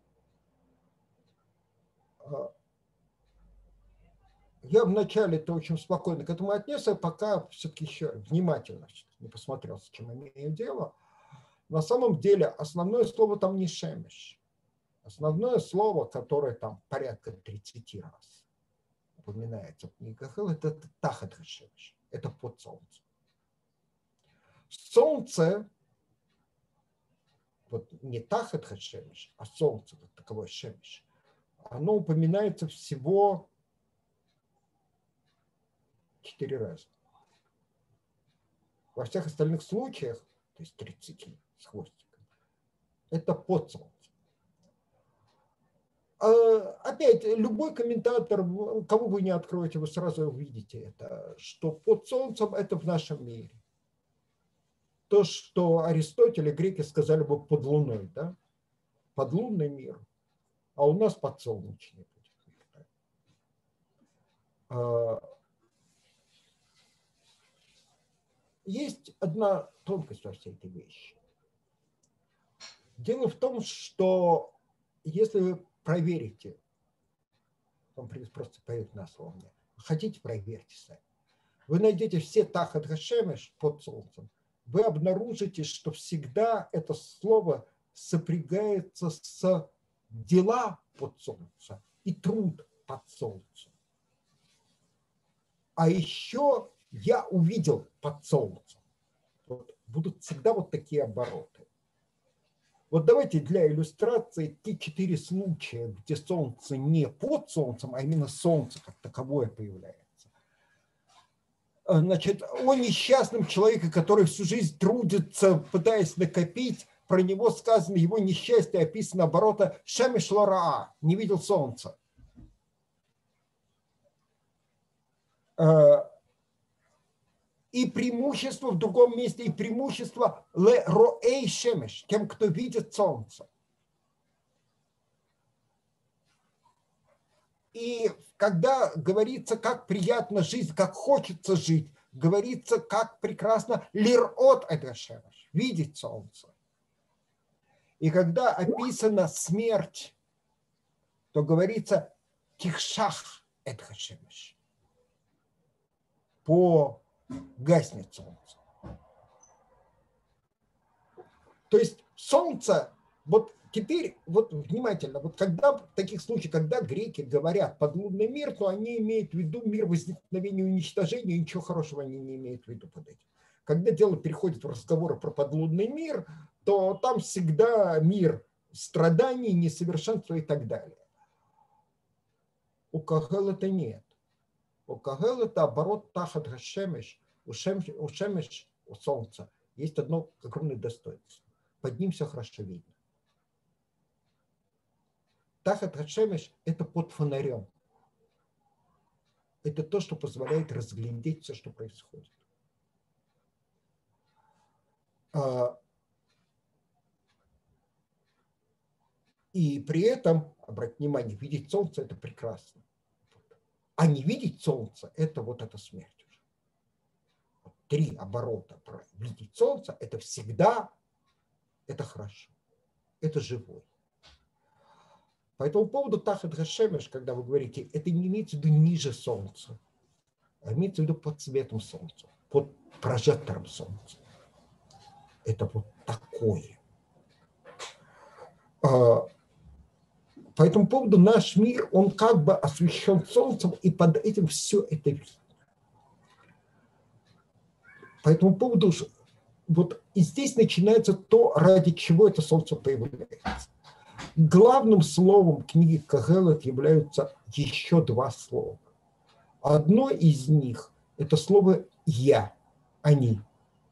Я вначале-то очень спокойно к этому отнесся, пока все-таки еще внимательно не посмотрел, с чем имею дело. На самом деле основное слово там не шемеш. Основное слово, которое там порядка 30 раз упоминается в книге Кахелет, это тахат шемеш. Это под солнцем. Солнце, вот не тахат шемеш, а солнце, вот таковой шемеш, оно упоминается всего 4 раза. Во всех остальных случаях, то есть 30 с хвостиком, это под солнцем. Опять, любой комментатор, кого вы не откроете, вы сразу увидите это, что под солнцем это в нашем мире. То, что Аристотель и греки сказали бы под луной, да? Подлунный мир, а у нас подсолнечный. Есть одна тонкость во всей этой вещи. Дело в том, что если вы проверите, вам придется просто поверить на слово мне, хотите, проверьте сами. Вы найдете все тахат хашемеш под солнцем, вы обнаружите, что всегда это слово сопрягается с дела под солнцем и труд под солнцем. А еще я увидел под солнцем. Вот, будут всегда вот такие обороты. Вот давайте для иллюстрации те 4 случая, где солнце не под солнцем, а именно солнце как таковое появляется. Значит, о несчастном человеке, который всю жизнь трудится, пытаясь накопить, про него сказано, его несчастье описано оборота шемеш лораа, не видел солнца. И преимущество в другом месте, и преимущество ле роэй шемеш, тем, кто видит солнце. И когда говорится, как приятно жить, как хочется жить, говорится, как прекрасно лирот это шемеш, видеть солнце. И когда описана смерть, то говорится тихшах это шемеш. По гаснет солнце. То есть солнце, вот теперь, вот внимательно, вот когда в таких случаях, когда греки говорят подлунный мир, то они имеют в виду мир возникновения и уничтожения, и ничего хорошего они не имеют в виду под этим. Когда дело переходит в разговоры про подлунный мир, то там всегда мир страданий, несовершенства и так далее. У Кагелета нет. У Кагелета оборот тахат гашемеш, у шемеш, у солнца есть одно огромное достоинство. Под ним все хорошо видно. Тахат гашемеш – это под фонарем. Это то, что позволяет разглядеть все, что происходит. И при этом, обратите внимание, видеть солнце – это прекрасно. А не видеть солнце – это вот эта смерть уже. 3 оборота. Видеть солнце – это всегда, это хорошо, это живой. По этому поводу тахат гашемеш, когда вы говорите, это не имеется в виду ниже солнца, а имеется в виду под светом солнца, под прожектором солнца. Это вот такое. По этому поводу наш мир, он как бы освещен солнцем, и под этим все это видно. По этому поводу вот и здесь начинается то, ради чего это солнце появляется. Главным словом книги Кагелет являются еще 2 слова. Одно из них – это слово «я», «они».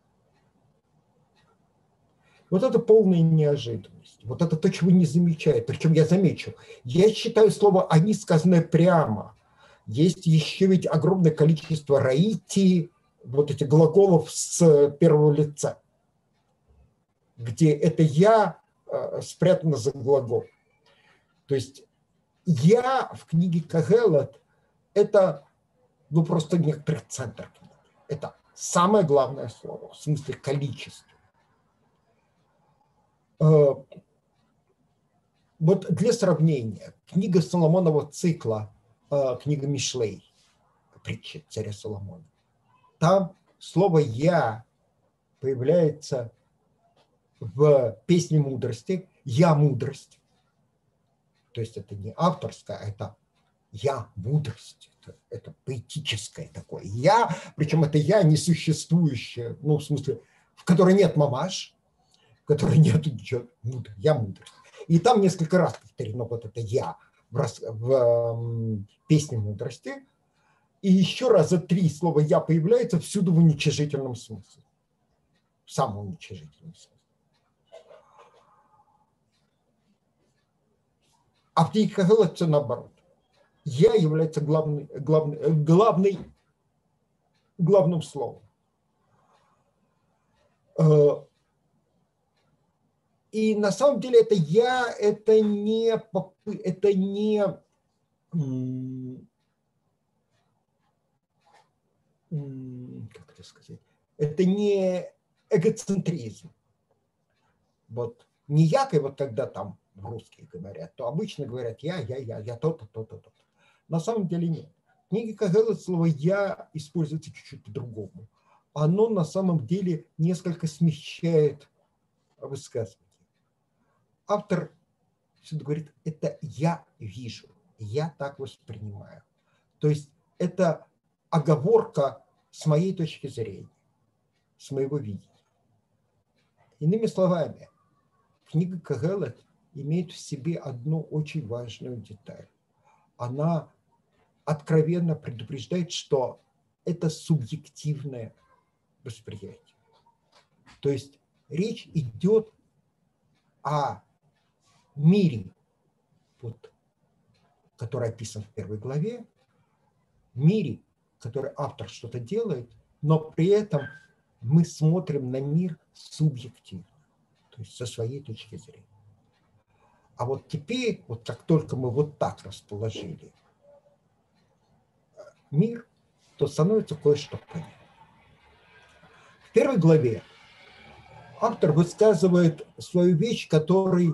Вот это полная неожиданность. Вот это то, чего не замечают. Причем я замечу, я считаю слово «они» сказанное прямо. Есть еще ведь огромное количество раити, вот этих глаголов с первого лица, где это «я» спрятано за глагол. То есть «я» в книге Кагелет – это ну, просто некоторый центр книги. Это самое главное слово, в смысле количества. Вот для сравнения, книга Соломонова цикла, книга Мишлей, притча царя Соломона, там слово «я» появляется в песне мудрости, «я мудрость». То есть это не авторское, а это «я мудрость». Это поэтическое такое «я», причем это «я» несуществующее, ну, в смысле, в которой нет мамаш, в которой нет ничего, «я мудрость». И там несколько раз повторено вот это «я» в песне мудрости. И еще раза 3 слова «я» появляется всюду в уничижительном смысле. В самом уничижительном смысле. А в книге Кагелет все наоборот. «Я» является главным словом. И на самом деле это «я», это не как это сказать, это не эгоцентризм. Вот не якой, вот когда там русские говорят, то обычно говорят я то-то, то-то, то-то. На самом деле нет. В книге Кагелет слово «я» используется чуть-чуть по-другому. Оно на самом деле несколько смещает высказывание. Автор всегда говорит, это я вижу, я так воспринимаю. То есть это оговорка с моей точки зрения, с моего видения. Иными словами, книга Кагелет имеет в себе одну очень важную деталь. Она откровенно предупреждает, что это субъективное восприятие. То есть речь идет о мире, вот, который описан в 1 главе, мире, в который автор что-то делает, но при этом мы смотрим на мир субъективно, то есть со своей точки зрения. А вот теперь, вот как только мы вот так расположили мир, то становится кое-что понятно. В 1 главе автор высказывает свою вещь, которой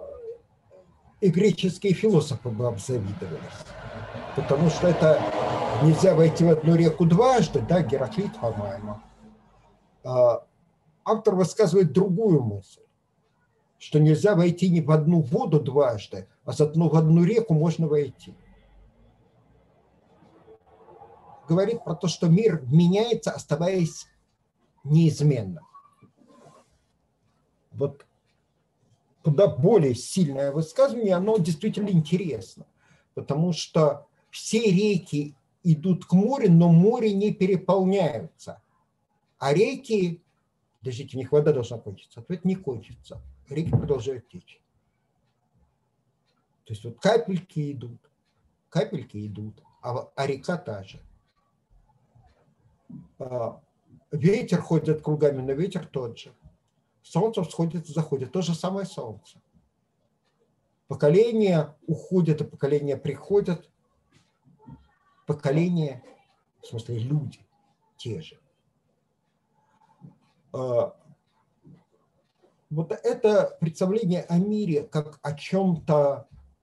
и греческие философы бы обзавидовались, потому что это нельзя войти в одну реку дважды, да, Гераклит, по-моему, автор высказывает другую мысль, что нельзя войти ни в одну воду дважды, а в одну реку можно войти. Говорит про то, что мир меняется, оставаясь неизменным. Вот куда более сильное высказывание, оно действительно интересно, потому что все реки идут к морю, но море не переполняются. А реки, подождите, у них вода должна кончиться, ответ не кончится. Реки продолжают течь. То есть вот капельки идут, а река та же. Ветер ходит кругами, но ветер тот же. Солнце всходит и заходит, то же самое солнце. Поколения уходят, и поколения приходят. Поколения, в смысле люди, те же. Вот это представление о мире как о чем-то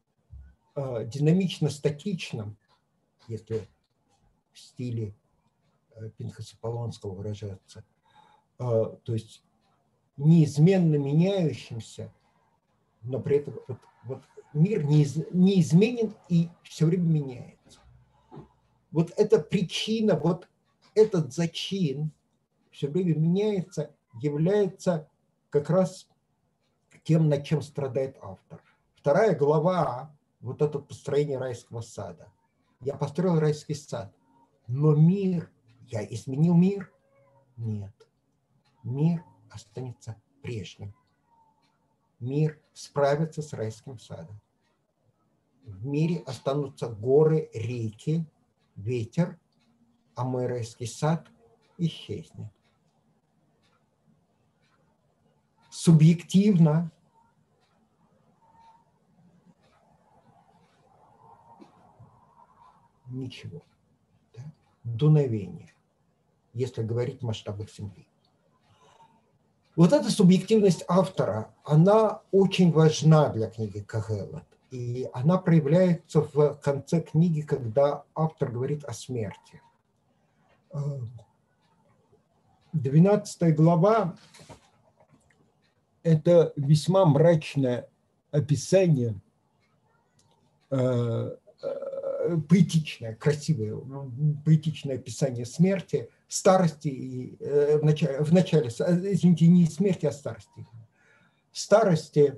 динамично-статичном, если в стиле Пинхаса Полонского выражаться, то есть неизменно меняющимся, но при этом вот мир неизменен и все время меняется. Вот эта причина, вот этот зачин все время меняется, является как раз тем, над чем страдает автор. 2 глава, вот это построение райского сада. Я построил райский сад, но мир, я изменил мир? Нет. Мир останется прежним. Мир справится с райским садом. В мире останутся горы, реки, ветер, а мой райский сад исчезнет. Субъективно ничего. Да? Дуновение, если говорить в масштабах Земли. Вот эта субъективность автора, она очень важна для книги Кагеллот. И она проявляется в конце книги, когда автор говорит о смерти. 12 глава – это весьма мрачное описание, поэтичное, красивое, поэтичное описание смерти, старости и в начале, извините, не смерти, а старости. Старости,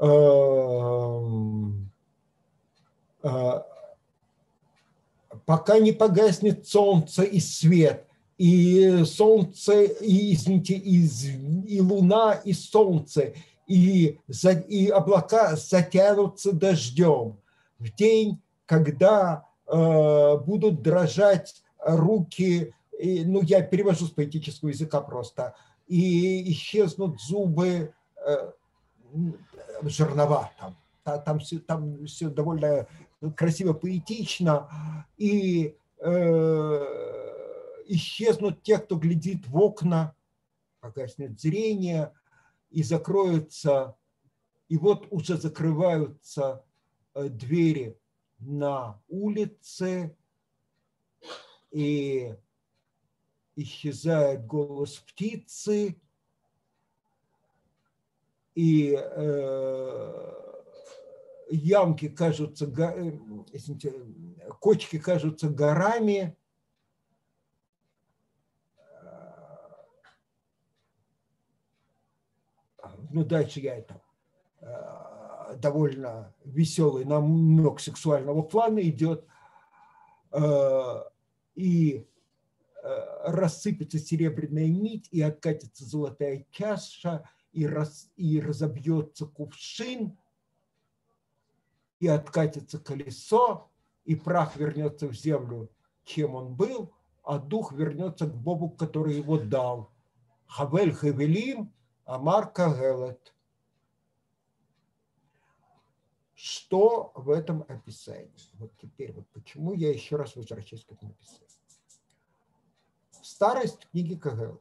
пока не погаснет солнце и свет, и солнце, и, извините, и луна, и солнце, и облака затянутся дождем. В день, когда будут дрожать руки, ну, я перевожу с поэтического языка просто, и исчезнут зубы, жернова там все довольно красиво, поэтично, и исчезнут те, кто глядит в окна, погаснет зрение, и закроются, и вот уже закрываются двери на улице, и исчезает голос птицы, и ямки кажутся, извините, кочки кажутся горами, ну, дальше я это довольно веселый намек сексуального плана идет, и рассыпется серебряная нить, и откатится золотая чаша, и разобьется кувшин, и откатится колесо, и прах вернется в землю, чем он был, а дух вернется к Богу, который его дал. Хавель Хавелим, Амар Кагеллот. Что в этом описании? Вот теперь, вот почему я еще раз возвращаюсь к этому описанию. Старость книги Кагеллот,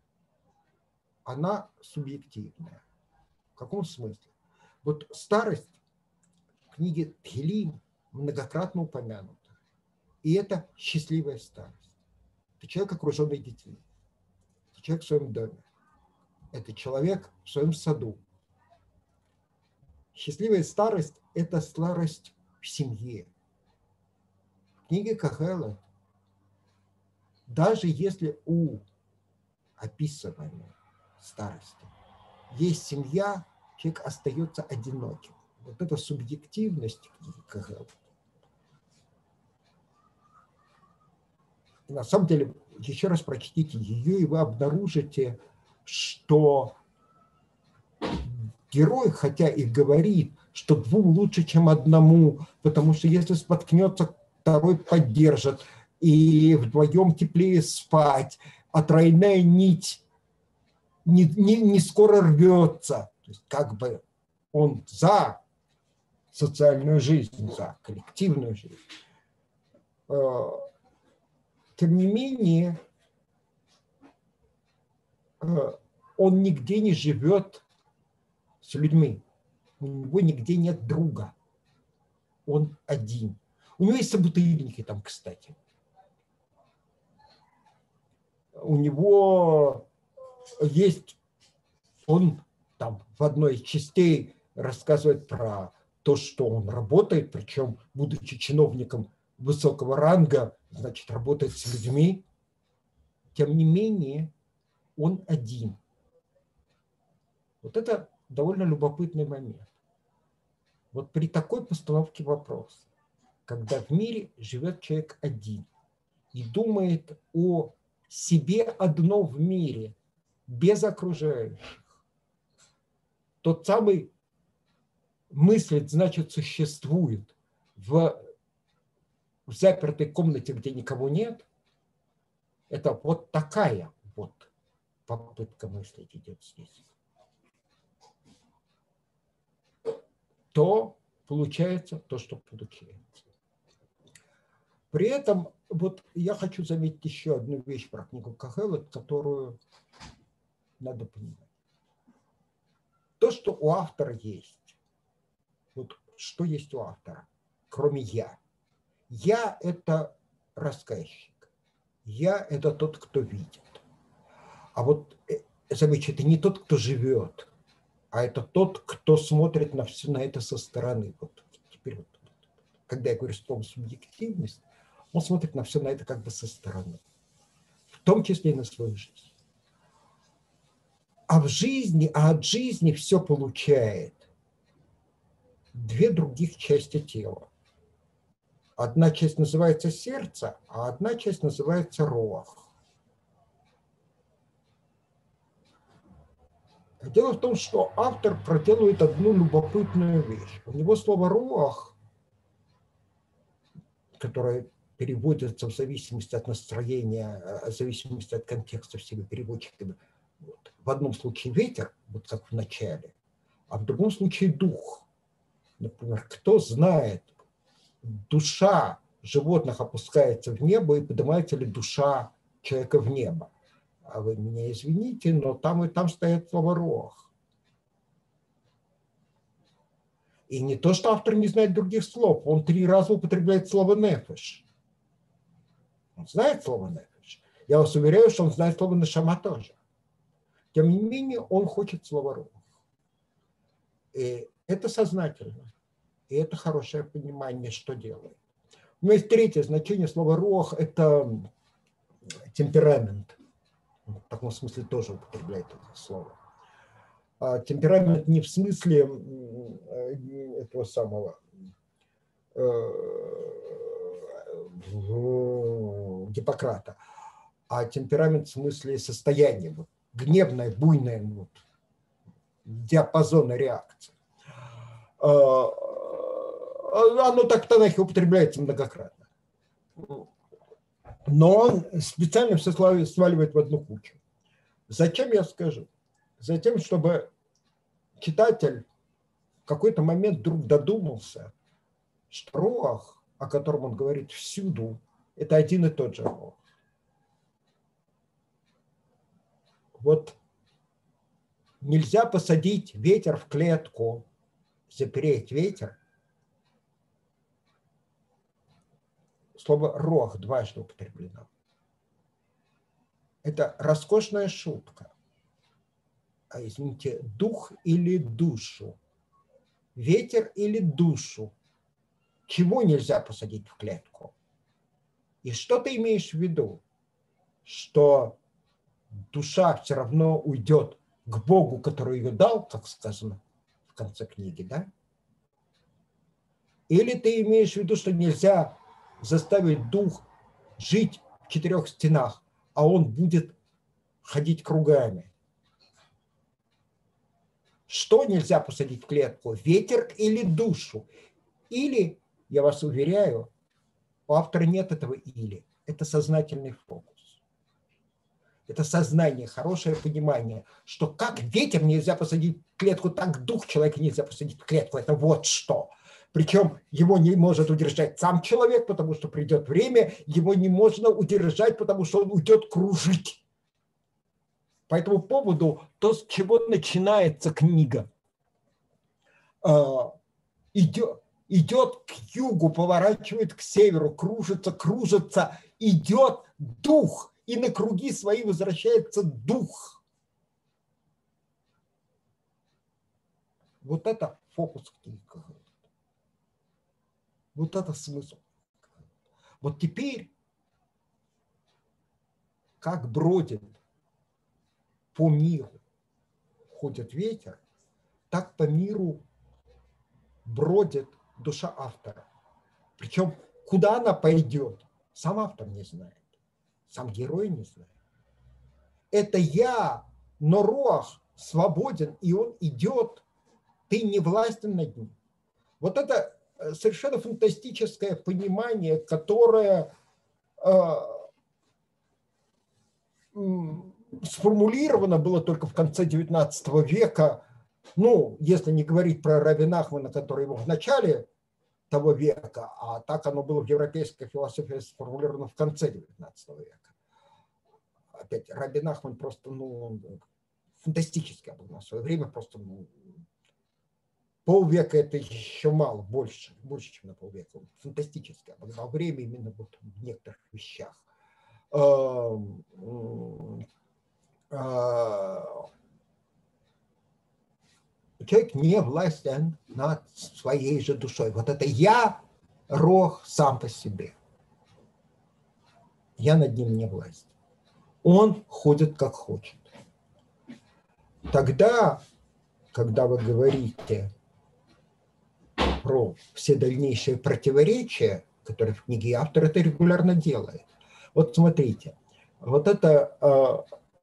она субъективная. В каком смысле? Вот старость в книге Тхилим многократно упомянута. И это счастливая старость. Это человек, окруженный детьми. Это человек в своем доме. Это человек в своем саду. Счастливая старость – это старость в семье. В книге Кохелет, даже если у описываемой старости есть семья, человек остается одиноким. Вот эта субъективность книги Кохелет. На самом деле, еще раз прочтите ее, и вы обнаружите, что герой, хотя и говорит, что двум лучше, чем одному, потому что если споткнется, второй поддержит, и вдвоем теплее спать, а тройная нить не скоро рвется. То есть как бы он за социальную жизнь, за коллективную жизнь. Тем не менее, он нигде не живет с людьми. У него нигде нет друга. Он один. У него есть собутыльники там, кстати. У него есть, он там в одной из частей рассказывает про то, что он работает, причем, будучи чиновником высокого ранга, значит, работает с людьми. Тем не менее, он один. Вот это довольно любопытный момент. Вот при такой постановке вопроса, когда в мире живет человек один и думает о себе одно в мире, без окружающих, тот самый мыслит, значит, существует в запертой комнате, где никого нет, это вот такая вот попытка мыслить идет здесь. То получается то, что получается. При этом вот я хочу заметить еще одну вещь про книгу Кохелет, которую надо понимать. То, что у автора есть, вот что есть у автора, кроме «я». «Я» – это рассказчик. «Я» – это тот, кто видит. А вот, заметьте, это не тот, кто живет, а это тот, кто смотрит на все на это со стороны. Вот теперь вот, когда я говорю слово субъективность, он смотрит на все на это как бы со стороны, в том числе и на свою жизнь. А в жизни, а от жизни все получает две других части тела. Одна часть называется сердце, а одна часть называется руах. Дело в том, что автор проделывает одну любопытную вещь. У него слово руах, которое переводится в зависимости от настроения, в зависимости от контекста всеми переводчиками. Вот. В одном случае ветер, вот как в начале, а в другом случае дух. Например, кто знает, душа животных опускается в небо и поднимается ли душа человека в небо. А вы меня извините, но там и там стоит слово «руах». И не то, что автор не знает других слов, он 3 раза употребляет слово «нефеш». Он знает слово «нефеш». Я вас уверяю, что он знает слово «нешама» тоже. Тем не менее, он хочет слово «руах». И это сознательно. И это хорошее понимание, что делает. У меня есть третье значение слова «руах» – это темперамент. В таком смысле тоже употребляет это слово. Темперамент не в смысле этого самого Гиппократа, а темперамент в смысле состояния, вот, гневная, буйная, вот, диапазона реакции. Оно так в Танахе употребляется многократно. Но он специально все сваливает в одну кучу. Зачем, я скажу? Затем, чтобы читатель в какой-то момент вдруг додумался, что руах, о котором он говорит всюду, это один и тот же руах. Вот нельзя посадить ветер в клетку, запереть ветер, слово «рох» дважды употреблено. Это роскошная шутка. Извините, дух или душу, ветер или душу. Чего нельзя посадить в клетку? И что ты имеешь в виду? Что душа все равно уйдет к Богу, который ее дал, как сказано в конце книги, да? Или ты имеешь в виду, что нельзя заставить дух жить в 4 стенах, а он будет ходить кругами? Что нельзя посадить в клетку? Ветер или душу? Или, я вас уверяю, у автора нет этого «или». Это сознательный фокус. Это сознание, хорошее понимание, что как ветер нельзя посадить в клетку, так дух человека нельзя посадить в клетку. Это вот что. Причем его не может удержать сам человек, потому что придет время, его не можно удержать, потому что он уйдет кружить. По этому поводу то, с чего начинается книга, идет к югу, поворачивает к северу, кружится, идет дух, и на круги свои возвращается дух. Вот это фокус книги. Вот это смысл. Вот теперь, как бродит по миру, ходит ветер, так по миру бродит душа автора. Причем куда она пойдет, сам автор не знает, сам герой не знает. Это я, но руах свободен, и он идет, ты не властен над ним. Вот это совершенно фантастическое понимание, которое сформулировано было только в конце XIX века, ну, если не говорить про Раби Нахмана, который его в начале того века, а так оно было в европейской философии сформулировано в конце XIX века. Опять, Раби Нахман просто, ну, фантастически был на свое время, просто, ну, полвека это еще мало, больше, чем на полвека. Фантастически обогнал время именно вот в некоторых вещах. Человек не властен над своей же душой. Вот это я, рох сам по себе. Я над ним не властен. Он ходит как хочет. Тогда, когда вы говорите про все дальнейшие противоречия, которые в книге автор это регулярно делает. Вот смотрите, вот это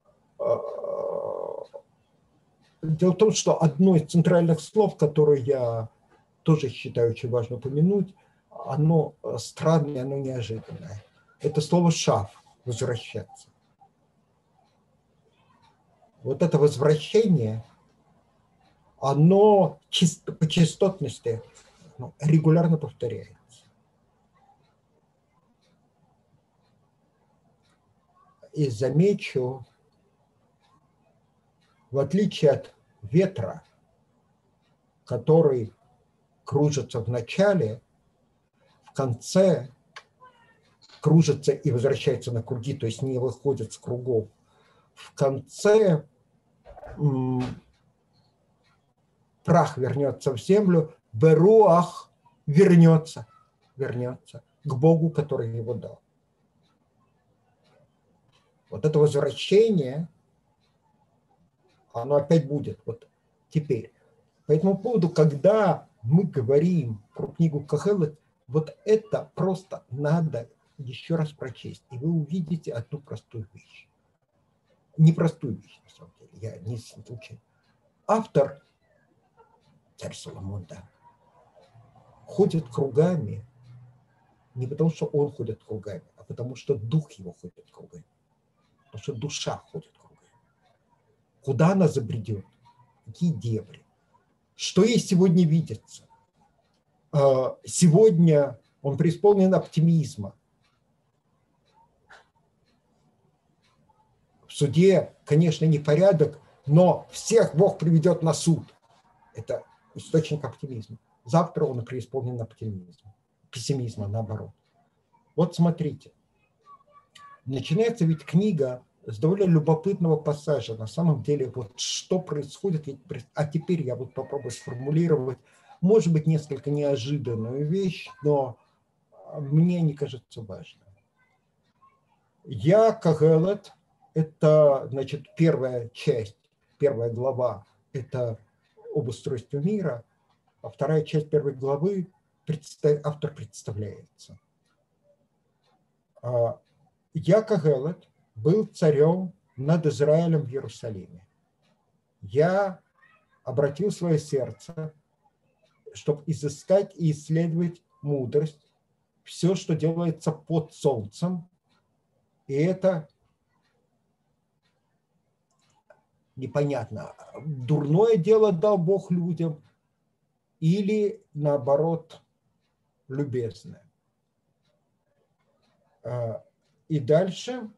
дело в том, что одно из центральных слов, которое я тоже считаю очень важно упомянуть, оно странное, оно неожиданное. Это слово «шав» – возвращаться. Вот это возвращение, оно по частотности регулярно повторяется. И замечу, в отличие от ветра, который кружится в начале, в конце кружится и возвращается на круги, то есть не выходит с кругов. В конце прах вернется в землю, беруах вернется к Богу, который его дал. Вот это возвращение, оно опять будет. Вот теперь. По этому поводу, когда мы говорим про книгу Кохелет, вот это просто надо еще раз прочесть, и вы увидите одну простую вещь. Непростую вещь, на самом деле, я не случайно. Автор, царь Соломон, да, ходит кругами не потому, что он ходит кругами, а потому, что дух его ходит кругами. Потому что душа ходит кругами. Куда она забредет? Какие дебри? Что ей сегодня видится? Сегодня он преисполнен оптимизма. В суде, конечно, непорядок, но всех Бог приведет на суд. Это источник оптимизма. Завтра он преисполнен оптимизма, пессимизма, наоборот. Вот смотрите. Начинается ведь книга с довольно любопытного пассажа. На самом деле, вот что происходит, а теперь я вот попробую сформулировать, может быть, несколько неожиданную вещь, но мне не кажется важным. Я Кагелет, это, значит, первая часть, первая глава, это об устройстве мира, а вторая часть первой главы автор представляется. Я Кагелет был царем над Израилем в Иерусалиме. Я обратил свое сердце, чтобы изыскать и исследовать мудрость, все, что делается под солнцем, и это непонятно, дурное дело дал Бог людям или, наоборот, любезное. И дальше.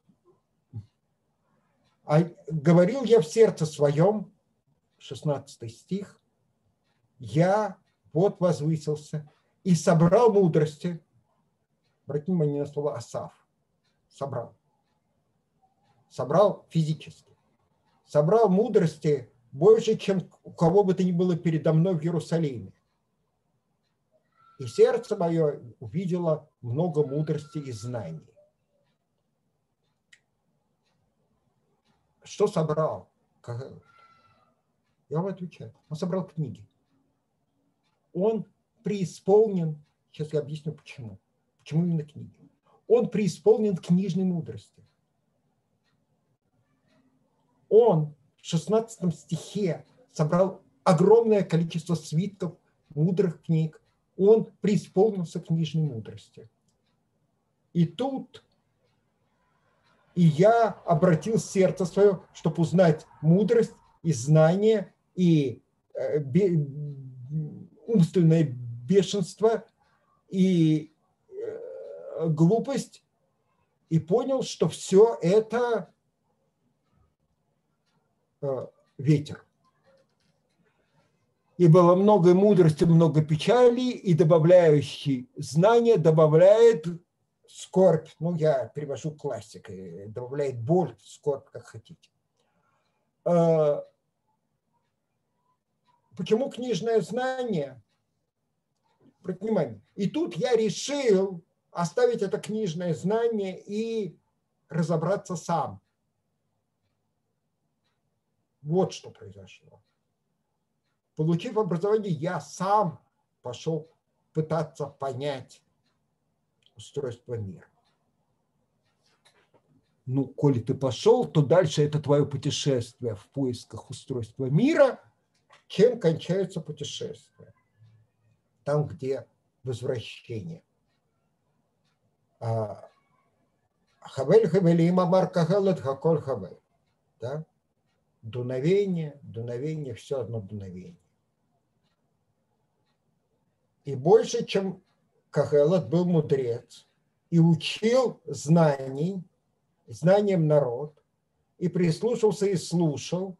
Говорил я в сердце своем, 16 стих, я вот возвысился и собрал мудрости. Обратите внимание на слово Асав. Собрал. Собрал физически. Собрал мудрости больше, чем у кого бы то ни было передо мной в Иерусалиме. И сердце мое увидело много мудрости и знаний. Что собрал? Я вам отвечаю. Он собрал книги. Он преисполнен, сейчас я объясню почему. Почему именно книги? Он преисполнен книжной мудрости. Он в 16 стихе собрал огромное количество свитков, мудрых книг. Он преисполнился книжной мудрости. И тут и я обратил сердце свое, чтобы узнать мудрость и знание, и умственное бешенство, и глупость, и понял, что все это ветер. И было много мудрости, много печали, и добавляющий знание добавляет скорбь, ну я перевожу классикой, добавляет боль, скорбь, как хотите. Почему книжное знание? Внимание. И тут я решил оставить это книжное знание и разобраться сам. Вот что произошло. Получив образование, я сам пошел пытаться понять устройство мира. Ну, коли ты пошел, то дальше это твое путешествие в поисках устройства мира. Чем кончается путешествие? Там, где возвращение. Хавель хавелим амар кагелет хаколь хавель. Да? Дуновение, дуновение, все одно дуновение. И больше, чем Кагелет был мудрец и учил знаниям народ, и прислушался и слушал.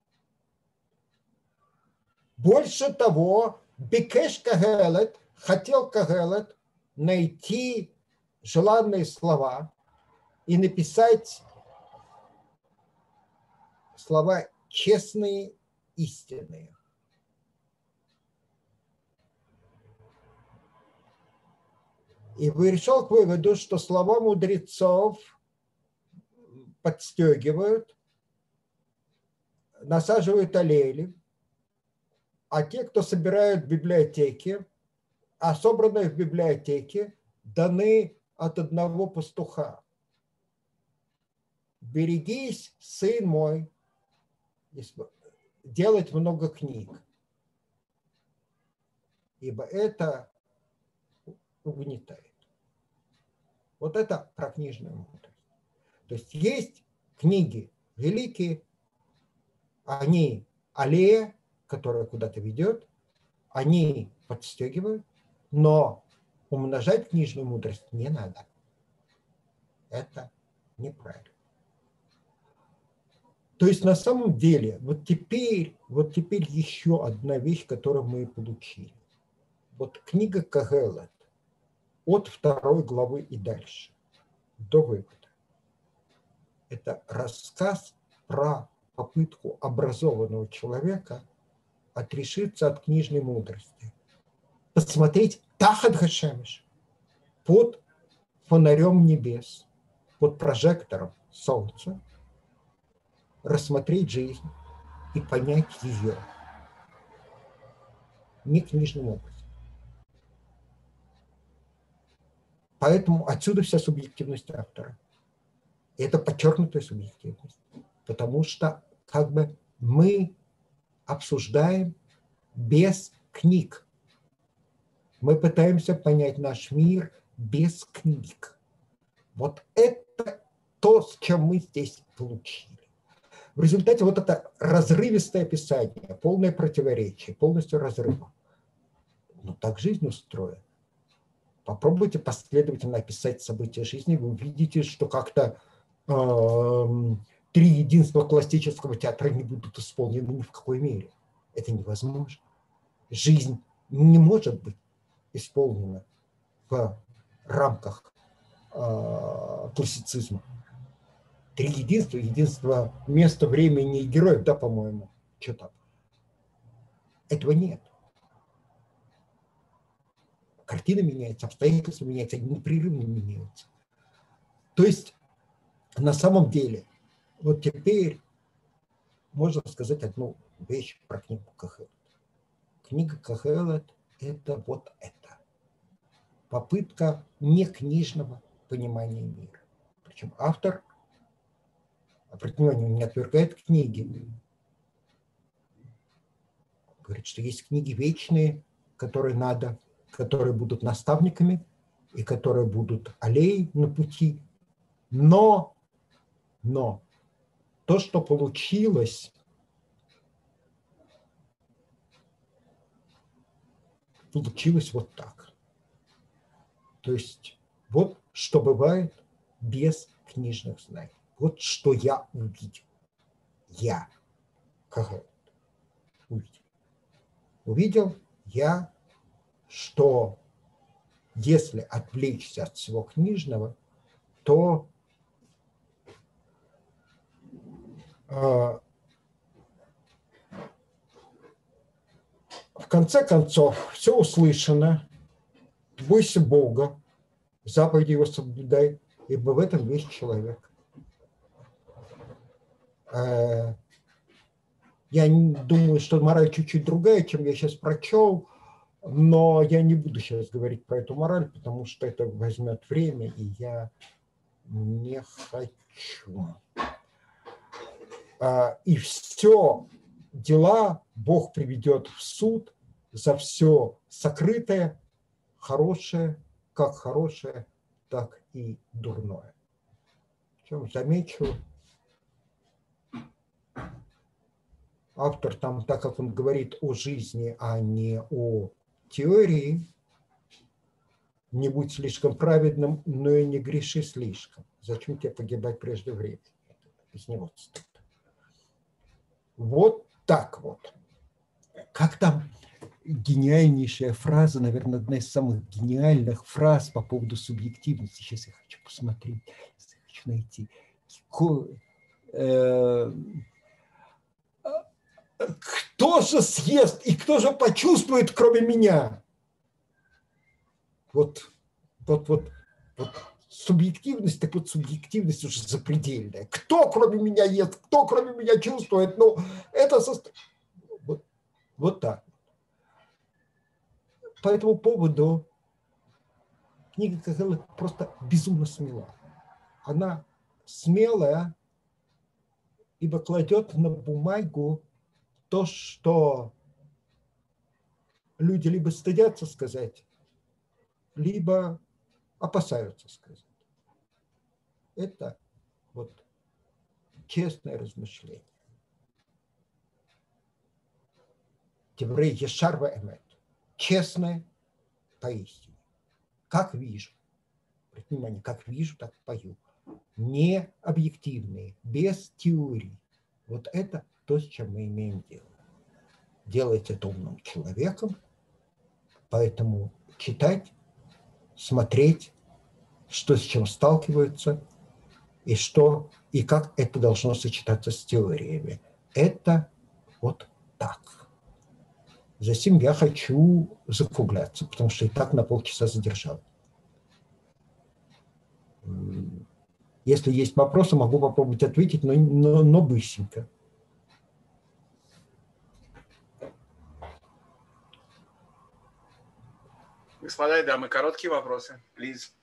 Больше того, бикеш Кагелет, хотел Кагелет найти желанные слова и написать слова честные, истинные. И пришел к выводу, что слова мудрецов подстегивают, насаживают аллели, а те, кто собирают библиотеки, а собранные в библиотеке, даны от одного пастуха. Берегись, сын мой, делать много книг, ибо это угнетает. Вот это про книжную мудрость. То есть книги великие, они аллея, которая куда-то ведет, они подстегивают, но умножать книжную мудрость не надо. Это неправильно. То есть на самом деле вот теперь еще одна вещь, которую мы получили. Вот книга Кагелет от 2 главы и дальше, до вывода. Это рассказ про попытку образованного человека отрешиться от книжной мудрости, посмотреть тахат гашемеш, под фонарем небес, под прожектором солнца, рассмотреть жизнь и понять ее не книжным образом. Поэтому отсюда вся субъективность автора. И это подчеркнутая субъективность, потому что как бы мы обсуждаем без книг. Мы пытаемся понять наш мир без книг. Вот это то, с чем мы здесь получили. В результате вот это разрывистое описание, полное противоречие, полностью разрыва. Но так жизнь устроена. Попробуйте последовательно описать события жизни, вы увидите, что как-то 3 единства классического театра не будут исполнены ни в какой мере. Это невозможно. Жизнь не может быть исполнена в рамках классицизма. 3 единства, единство места, времени и героев, да, по-моему, что там. Этого нет. Картина меняется, обстоятельства меняются, они непрерывно меняются. То есть, на самом деле, вот теперь можно сказать одну вещь про книгу Кохелет. Книга Кохелет – это вот это. Попытка некнижного понимания мира. Причем автор, обратите внимание, не отвергает книги. Говорит, что есть книги вечные, которые надо, которые будут наставниками и которые будут аллеей на пути. Но то, что получилось вот так. То есть вот что бывает без книжных знаний. Вот что я увидел. Я как увидел. Увидел я, что если отвлечься от всего книжного, то в конце концов все услышано, бойся Бога, заповеди его соблюдай, ибо в этом весь человек. Я думаю, что мораль чуть-чуть другая, чем я сейчас прочел, но я не буду сейчас говорить про эту мораль, потому что это возьмет время, и я не хочу. И все дела Бог приведет в суд за все сокрытое, хорошее, так и дурное. Причем замечу, автор там, так как он говорит о жизни, а не о теории, не будь слишком праведным, но и не греши слишком. Зачем тебе погибать прежде времени? Из него цитата. Вот так вот. Как там гениальнейшая фраза, наверное, одна из самых гениальных фраз по поводу субъективности. Сейчас я хочу посмотреть, хочу найти. Кто же съест и кто же почувствует, кроме меня? Вот субъективность, так вот субъективность уже запредельная. Кто кроме меня ест, кто кроме меня чувствует? Ну, это вот так. По этому поводу книга Кохелет просто безумно смела. Она смелая, ибо кладет на бумагу то, что люди либо стыдятся сказать, либо опасаются сказать. Это вот честное размышление. Деврей ешар ваэмет. Честное поистине. Как вижу. Обратите внимание, как вижу, так пою. Не объективные, без теорий. Вот это то, с чем мы имеем дело. Делать это умным человеком, поэтому читать смотреть, что с чем сталкиваются, и что, и как это должно сочетаться с теориями. Это вот так. Затем я хочу закругляться, потому что и так на полчаса задержал. Если есть вопросы, могу попробовать ответить, но быстренько. Господа и дамы, короткие вопросы, please.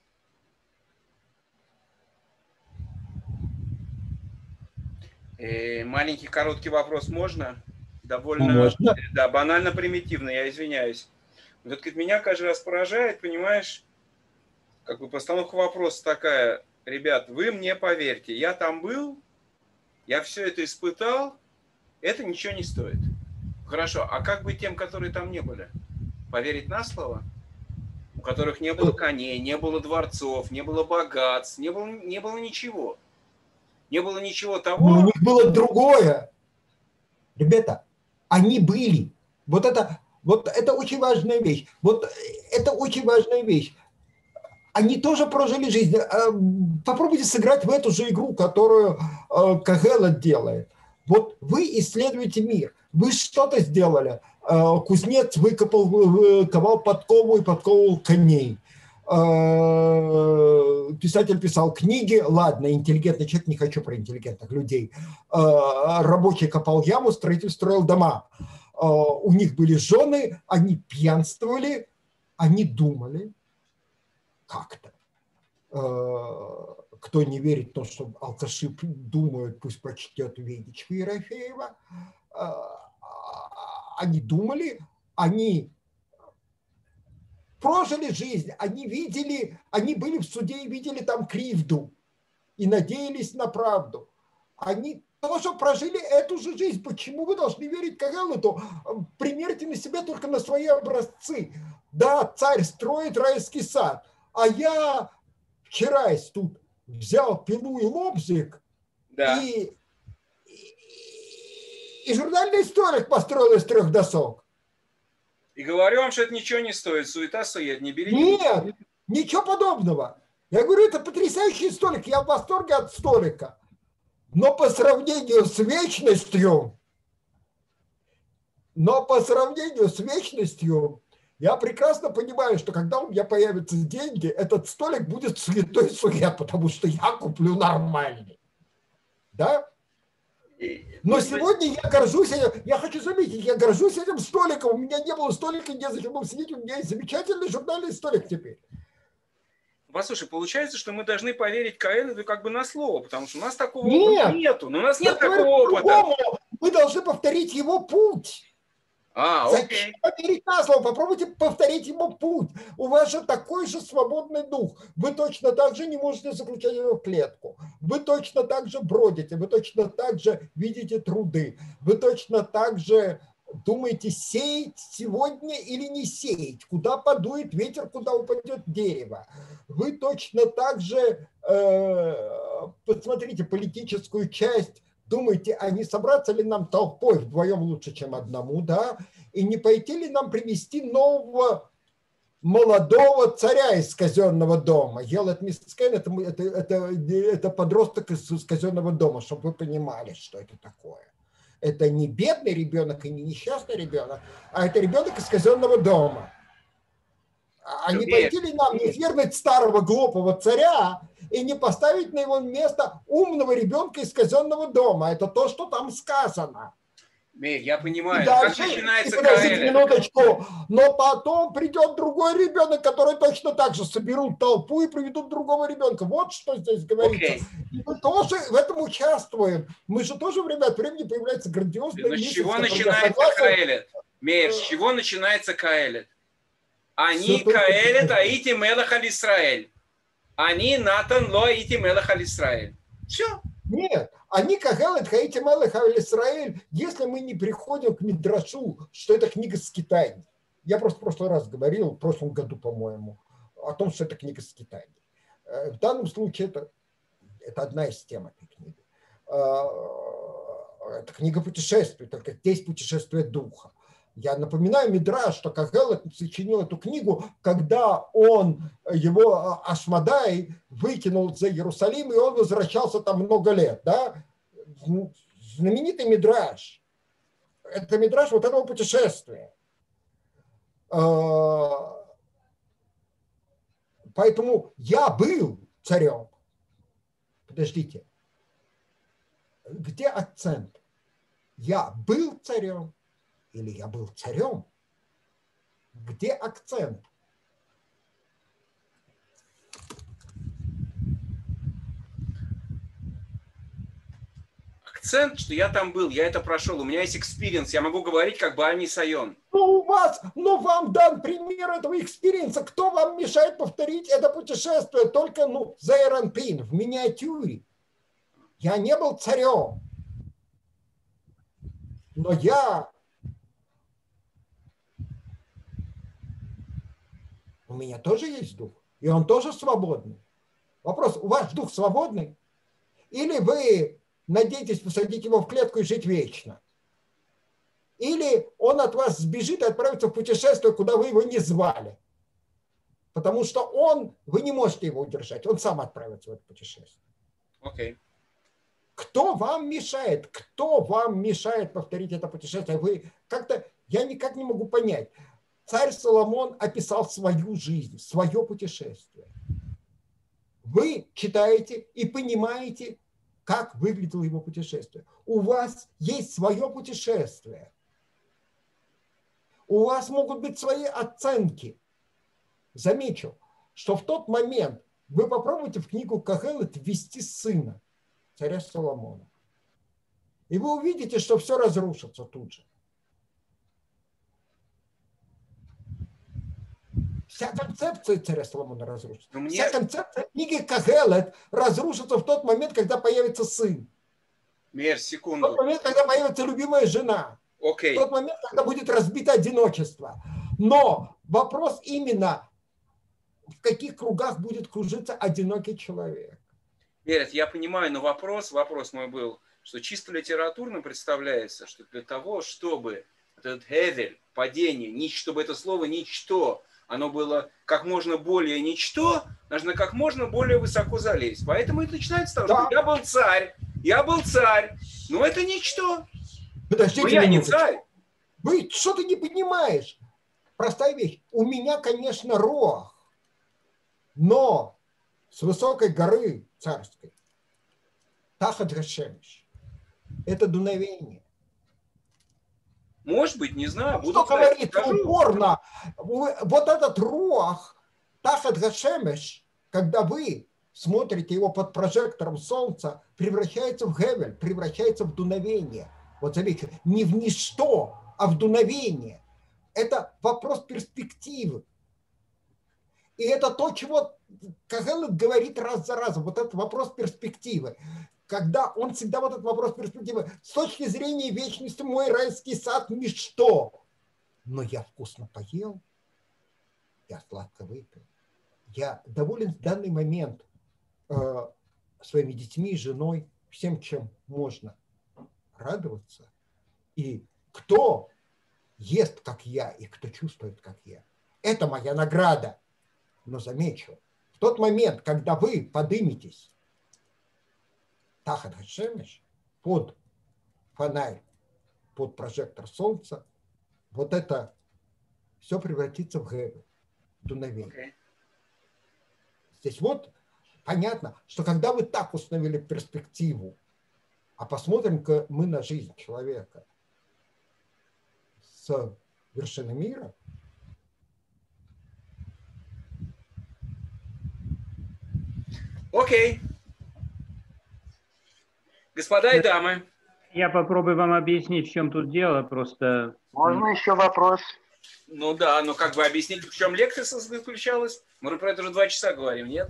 Маленький короткий вопрос можно? Довольно, Можно. Да, банально примитивно, я извиняюсь. Вот меня каждый раз поражает, понимаешь, как бы постановка вопроса такая: ребят, вы мне поверьте, я там был, я все это испытал, это ничего не стоит. Хорошо, а как быть тем, которые там не были? Поверить на слово? У которых не было коней, не было дворцов, не было богатств, не было ничего. Не было ничего того. Но у них было другое. Ребята, они были. Вот это очень важная вещь. Вот это очень важная вещь. Они тоже прожили жизнь. Попробуйте сыграть в эту же игру, которую Кагелет делает. Вот вы исследуете мир. Вы что-то сделали. Кузнец ковал подкову и подковывал коней. Писатель писал книги, ладно, интеллигентный человек, не хочу про интеллигентных людей. Рабочий копал яму, строитель строил дома. У них были жены, они пьянствовали, они думали как-то. Кто не верит в то, что алкаши думают, пусть прочтет Ведичку Ерофеева. Они думали, они прожили жизнь, они были в суде и видели там кривду и надеялись на правду. Они тоже прожили эту же жизнь. Почему вы должны верить Кагелету? Примерьте на себя только на свои образцы. Да, царь строит райский сад, а я вчера тут взял пилу и лобзик, Да. и журнальный столик построил из 3 досок. И говорю вам, что это ничего не стоит. Суета-сует, не берите. Нет, ничего подобного. Я говорю, это потрясающий столик, я в восторге от столика. Но по сравнению с вечностью, я прекрасно понимаю, что когда у меня появятся деньги, этот столик будет святой сует, потому что я куплю нормальный. Да? Но сегодня я горжусь, я хочу заметить, я горжусь этим столиком. У меня не было столика, незачем было сидеть, у меня есть замечательный журнальный столик теперь. Послушай, получается, что мы должны поверить Каэлиту как бы на слово, потому что у нас такого опыта нету. Но у нас нет такого опыта. Мы должны повторить его путь. Зачем поверить на слово? Попробуйте повторить его путь. У вас же такой же свободный дух. Вы точно так же не можете заключать его в клетку. Вы точно так же бродите. Вы точно так же видите труды. Вы точно так же думаете, сеять сегодня или не сеять. Куда подует ветер, куда упадет дерево. Вы точно так же, посмотрите, политическую часть. Думаете, а не собраться ли нам толпой вдвоем лучше, чем одному, да? И не пойти ли нам привести нового молодого царя из казенного дома? Елет Мискен – это подросток из казенного дома, чтобы вы понимали, что это такое. Это не бедный ребенок и не несчастный ребенок, а это ребенок из казенного дома. А не пойти ли нам не свергнуть старого глупого царя и не поставить на его место умного ребенка из казенного дома? Это то, что там сказано. Я понимаю, дальше, как начинается минуточку, но потом придет другой ребенок, который точно так же соберут толпу и приведут другого ребенка. Вот что здесь говорится. И мы тоже в этом участвуем. Мы же тоже время от времени появляется грандиозный Но с чего начинается Каэлит? Мейер, с чего начинается Каэлит? Они Каэлит, аити мелах аль Исраэль. Они Натан ло аити мелах аль Исраэль. Все. Нет, они Каэлит, хаити мелах аль Исраэль, если мы не приходим к Мидрашу, что это книга Скитаний. Я просто в прошлый раз говорил, в прошлом году, по-моему, о том, что это книга Скитаний. В данном случае это одна из тем этой книги. Это книга путешествий, только здесь путешествие духа. Я напоминаю Мидраш, что Кагелет сочинил эту книгу, когда он, его Ашмадай выкинул за Иерусалим, и он возвращался там много лет. Да? Знаменитый Мидраш. Это Мидраш вот этого путешествия. Поэтому я был царем. Подождите. Где акцент? Я был царем или я был царем? Где акцент? Акцент, что я там был, я это прошел, у меня есть экспириенс, я могу говорить как Баами Сайон. Ну, вам дан пример этого экспириенса. Кто вам мешает повторить это путешествие? Только, Зейранпин в миниатюре. Я не был царем. Но у меня тоже есть дух. И он тоже свободный. Вопрос, у вас дух свободный? Или вы надеетесь посадить его в клетку и жить вечно? Или он от вас сбежит и отправится в путешествие, куда вы его не звали? Потому что вы не можете его удержать, он сам отправится в это путешествие. Окей. Кто вам мешает? Кто вам мешает повторить это путешествие? Я никак не могу понять. Царь Соломон описал свою жизнь, свое путешествие. Вы читаете и понимаете, как выглядело его путешествие. У вас есть свое путешествие. У вас могут быть свои оценки. Замечу, что в тот момент вы попробуйте в книгу Кагелет ввести сына царя Соломона. И вы увидите, что все разрушится тут же. Вся концепция царя Соломона разрушится. Вся концепция книги Кагелет разрушится в тот момент, когда появится сын. Секунду. В тот момент, когда появится любимая жена. Окей. В тот момент, когда будет разбито одиночество. Но вопрос именно, в каких кругах будет кружиться одинокий человек. Нет, я понимаю, но вопрос мой был, что чисто литературно представляется, что для того, чтобы этот хевель, падение, чтобы это слово ничто, оно было как можно более ничто, нужно как можно более высоко залезть. Поэтому это начинается с того, что я был царь, но это ничто. Подождите, но я не царь. Что ты не понимаешь? Простая вещь. У меня, конечно, руах, но с высокой горы царской, Тахат Гашемиш, это дуновение. Может быть, не знаю. Что говорит упорно? Вот этот руах, Тахат Гашемиш, когда вы смотрите его под прожектором солнца, превращается в гевель, превращается в дуновение. Вот заметьте, не в ничто, а в дуновение. Это вопрос перспективы. И это то, чего Кагелет говорит раз за разом. Вот этот вопрос перспективы. Когда он всегда вот этот вопрос перспективы. С точки зрения вечности мой райский сад ничто. Но я вкусно поел. Я сладко выпил. Я доволен в данный момент своими детьми, женой, всем, чем можно радоваться. И кто ест, как я, и кто чувствует, как я. Это моя награда. Но замечу, в тот момент, когда вы подыметесь Тахат Гашемиш под фонарь, под прожектор солнца, вот это все превратится в гевель, дуновение. Здесь вот понятно, что когда вы так установили перспективу, а посмотрим-ка мы на жизнь человека с вершины мира, Окей. Господа и дамы. Я попробую вам объяснить, в чем тут дело. Просто... Можно еще вопрос? Ну да, но как бы объяснить, в чем лекция заключалась? Мы про это уже 2 часа говорим, нет?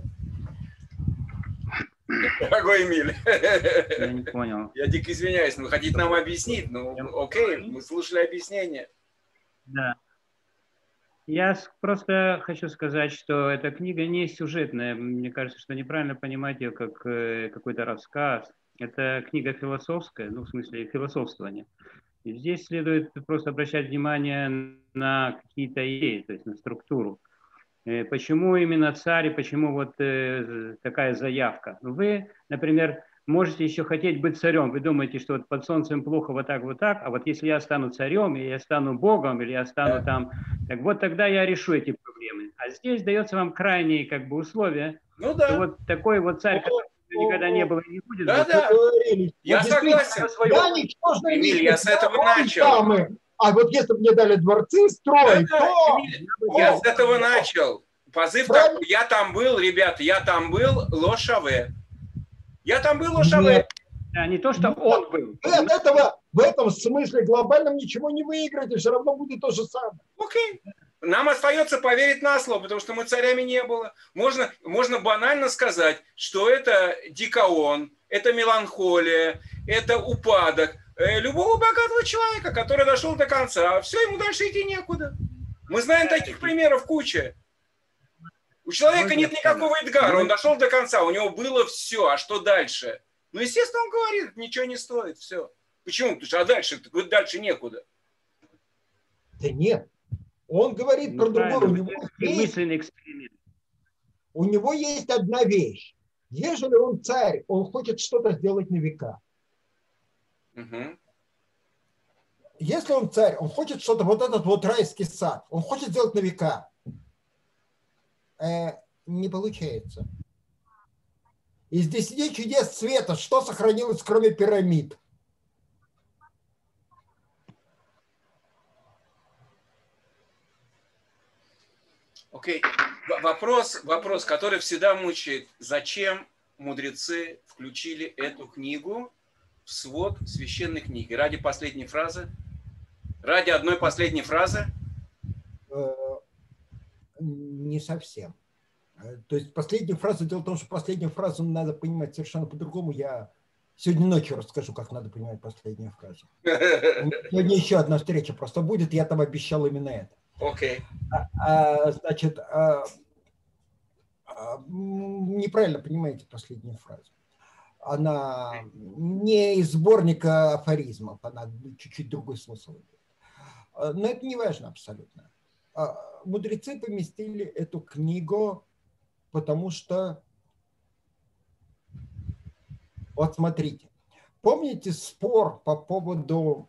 Дорогой Эмиль. Я не понял. Я дико извиняюсь, но вы хотите нам объяснить? Ну, окей, мы слушали объяснение. Да. Я просто хочу сказать, что эта книга не сюжетная. Мне кажется, что неправильно понимать ее как какой-то рассказ. Это книга философская, ну, в смысле философствования. И здесь следует просто обращать внимание на какие-то идеи, то есть на структуру. Почему именно царь и почему вот такая заявка? Вы, например, можете еще хотеть быть царем. Вы думаете, что вот под солнцем плохо вот так, а вот если я стану царем, или я стану богом, или я стану там, так вот тогда я решу эти проблемы. А здесь дается вам крайние как бы условия, Ну что да. вот такой вот царь, который никогда не было и не будет. Да, да. Я согласен. Я ничтожно Эмиль, я с этого начал. А вот если бы мне дали дворцы строить, Да, то... Эмиль, я с этого начал. Позыв такой, я там был, ребята, я там был, лошаве. Я там был, лошаве. Да, не то, что он был. Вы от этого в этом смысле глобальном ничего не выиграете, все равно будет то же самое. Окей. Нам остается поверить на слово, потому что мы царями не было. Можно банально сказать, что это дикаон, это меланхолия, это упадок любого богатого человека, который дошел до конца. Все, ему дальше идти некуда. Мы знаем таких примеров куча. У человека нет никакого Эдгара, он дошел до конца, у него было все, а что дальше? Ну, естественно, он говорит, ничего не стоит, все. Почему? Потому что дальше некуда. Да нет. Он говорит про другое. У него есть одна вещь. Ежели он царь, он хочет что-то сделать на века. Угу. Если он царь, он хочет что-то, вот этот вот райский сад, он хочет сделать на века. Не получается. Из 10 чудес света что сохранилось, кроме пирамид? Окей. Вопрос, который всегда мучает. Зачем мудрецы включили эту книгу в свод священной книги? Ради последней фразы? Ради одной последней фразы? Не совсем. То есть последняя фраза, дело в том, что последнюю фразу надо понимать совершенно по-другому. Я сегодня ночью расскажу, как надо понимать последнюю фразу. Сегодня еще одна встреча просто будет, я там обещал именно это. Окей. Значит, неправильно понимаете последнюю фразу. Она не из сборника афоризмов, она чуть-чуть другой смысл имеет. Но это не важно абсолютно. Мудрецы поместили эту книгу, потому что, вот смотрите, помните спор по поводу,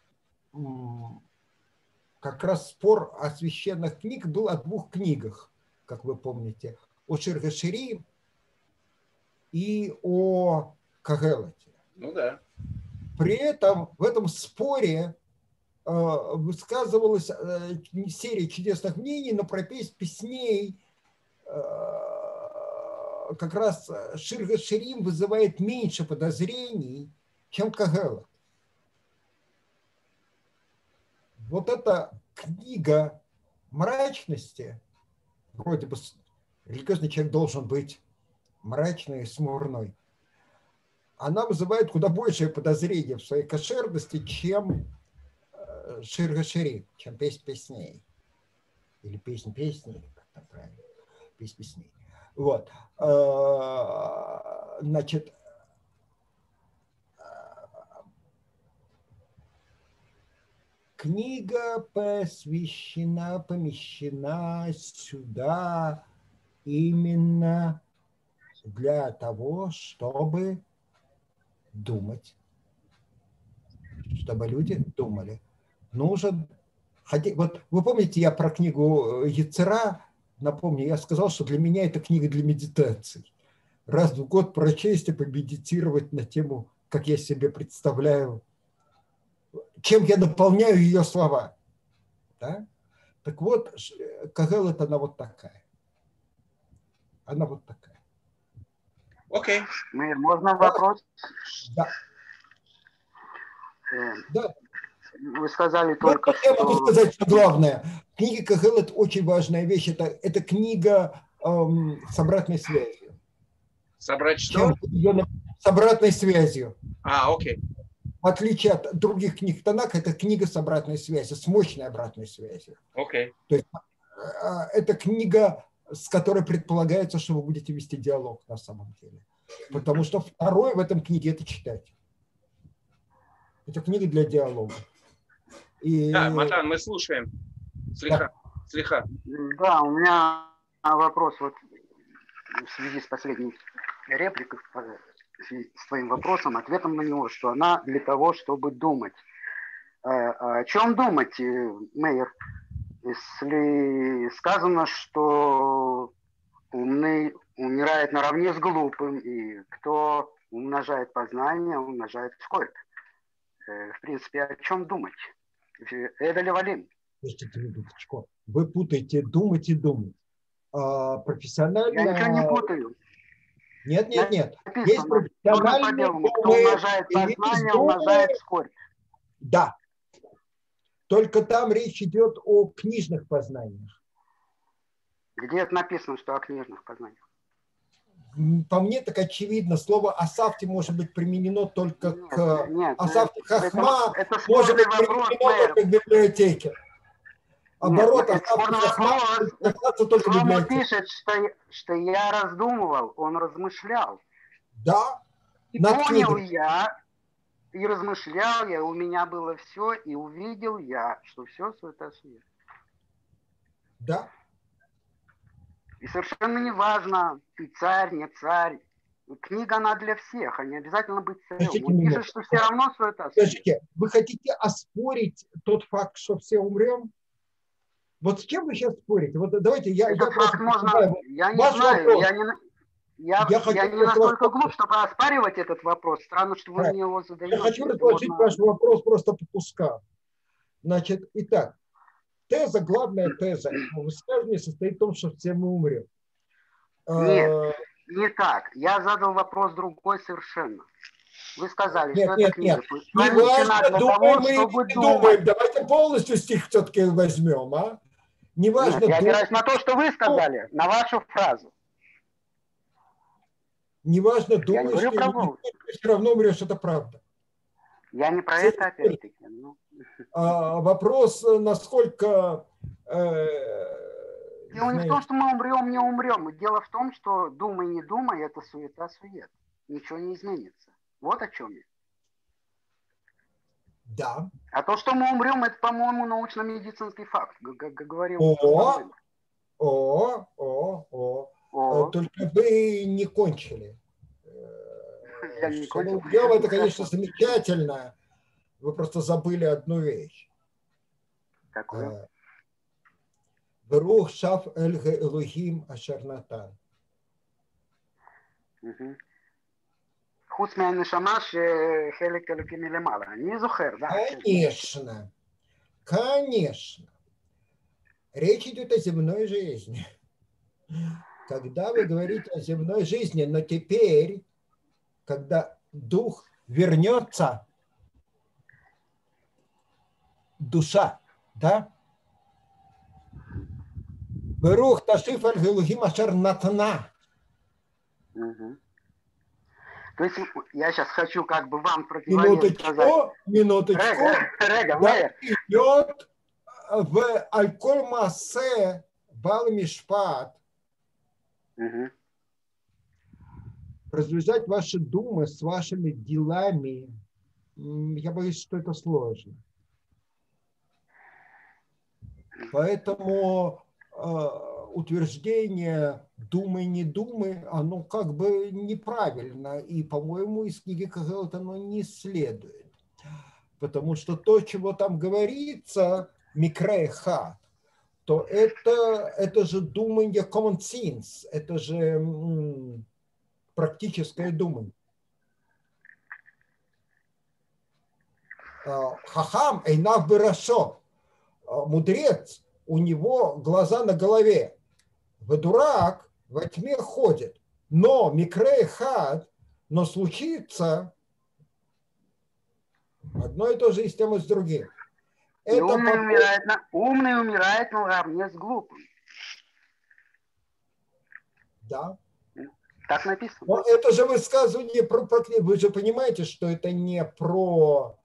как раз спор о священных книгах был о двух книгах, как вы помните, о Шир ха-Ширим и о Кагелате. Ну да. При этом в этом споре высказывалась серия чудесных мнений, но про песней как раз Шир ха-Ширим вызывает меньше подозрений, чем Кагелат. Вот эта книга мрачности, вроде бы религиозный человек должен быть мрачный и смурной, она вызывает куда большее подозрение в своей кошерности, чем Шир ха-Ширим, чем песнь песней. Или песнь песней, как там правильно, песнь песней. Вот. Значит, книга помещена сюда именно для того, чтобы думать, чтобы люди думали. Нужен, вот вы помните, я про книгу Ецера, напомню, я сказал, что для меня это книга для медитаций. Раз в год прочесть и помедитировать на тему, как я себе представляю, чем я наполняю ее слова. Да? Так вот, Кагелат, она вот такая. Она вот такая. Окей. Можно вопрос? Да. Да. Вы сказали только, что... Я могу сказать, что главное. Книга Кагелат очень важная вещь. Это книга с обратной связью. Собрать что? С обратной связью. Окей. В отличие от других книг Танаха, это книга с обратной связью, с мощной обратной связью. Окей. То есть это книга, с которой предполагается, что вы будете вести диалог на самом деле. Потому что второе в этом книге – это читать. Это книга для диалога. И... Да, Матан, мы слушаем. Слегка. Да, у меня вопрос вот в связи с последней репликой, с твоим вопросом, ответом на него, что она для того, чтобы думать. О чем думать, Мейер, если сказано, что умный умирает наравне с глупым, и кто умножает познание, умножает скорбь. В принципе, о чем думать? Это ли валим? Слушайте, минуточку. Вы путаете думать и думать. Профессионально... Я ничего не путаю. Нет. Написано, Есть профессиональные думы, кто умножает познание, умножает скорбь. Да. Только там речь идет о книжных познаниях. Где это написано, что о книжных познаниях? По мне так очевидно, слово «асафти» может быть применено только к «асафти хахма», это может быть вопрос, применено только к библиотеке. Оборот «асафти хахма» только в библиотеке. Пишет, что я раздумывал, он размышлял. Да. И понял я, и размышлял я, у меня было все, и увидел я, что все суета сует. Да. И совершенно не важно, ты царь, не царь. Книга, она для всех, а не обязательно быть царем. Он пишет, что все равно суета сует. Скажите, вы хотите оспорить тот факт, что все умрем? Вот с чем вы сейчас спорите? Вот давайте я факт можно, я не знаю, я не настолько глуп, чтобы оспаривать этот вопрос. Странно, что вы мне его задаете. Я хочу разложить ваш вопрос просто по кускам. Значит, итак, главная теза высказывания состоит в том, что все мы умрем. Нет, не так. Я задал вопрос другой совершенно. Вы сказали, что это книга. Не важно, думаем мы или не думаем. Давайте полностью стих все-таки возьмем, а? Не важно. Нет, я опираюсь на то, что вы сказали, на вашу фразу. Неважно, думаешь ты или не, все равно умрешь, это правда. Я не про это опять-таки. Вопрос, насколько... Дело не в том, что мы умрем, не умрем. Дело в том, что думай, не думай, это суета-сует. Ничего не изменится. Вот о чем я. Да. А то, что мы умрем, это, по-моему, научно-медицинский факт, как говорил. Только вы не кончили. Я не кончил. Это, конечно, замечательно. Вы просто забыли одну вещь. Какую? Берух шаф эльге элухим ашернатан. חוץ מהנשמה שחלק אלוקי מלמעלה. אני זוכר, да. Конечно. Речь идет о земной жизни. Когда вы говорите о земной жизни, но теперь, когда дух вернется, душа, да? Берух ташиф аль-гелухим ашер натна. То есть я сейчас хочу как бы вам противоречить. Минуточку. Рега, идет в аль-коль масе бал мишпат. Развязать ваши думы с вашими делами. Я боюсь, что это сложно. Поэтому утверждение «думай, не думай», оно как бы неправильно. И, по-моему, из книги Кагелот оно не следует. Потому что то, чего там говорится, микреха, то это же думание common sense, это же практическое думание. Хахам эйнав берашо, мудрец, у него глаза на голове. Дурак во тьме ходит. Но микрей хад, но случится одно и то же и с тем, и с другим. Умный умирает наравне с глупым. Да. Так написано. Но это же высказывание про... Вы же понимаете, что это не про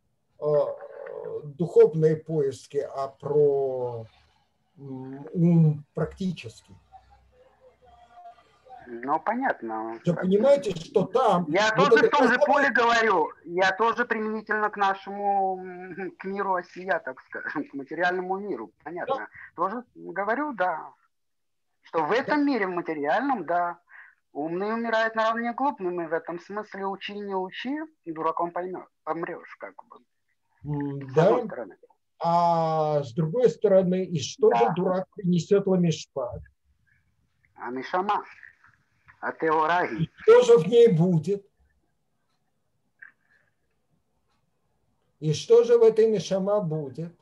духовные поиски, а про ум практический. Ну, понятно. Вы понимаете, что там... Я вот тоже в это том же поле говорю. Я тоже применительно к нашему, к миру осия, так скажем, к материальному миру. Понятно. Тоже говорю, да. Что в этом мире, в материальном, да. Умный умирает наравне глупым, и в этом смысле учи, не учи, дураком поймешь, помрешь, как бы. С Да. одной стороны. А с другой стороны, и что же дурак принесет ламишпад? А Мишама, а Теораги. И что же в ней будет? И что же в этой мишама будет?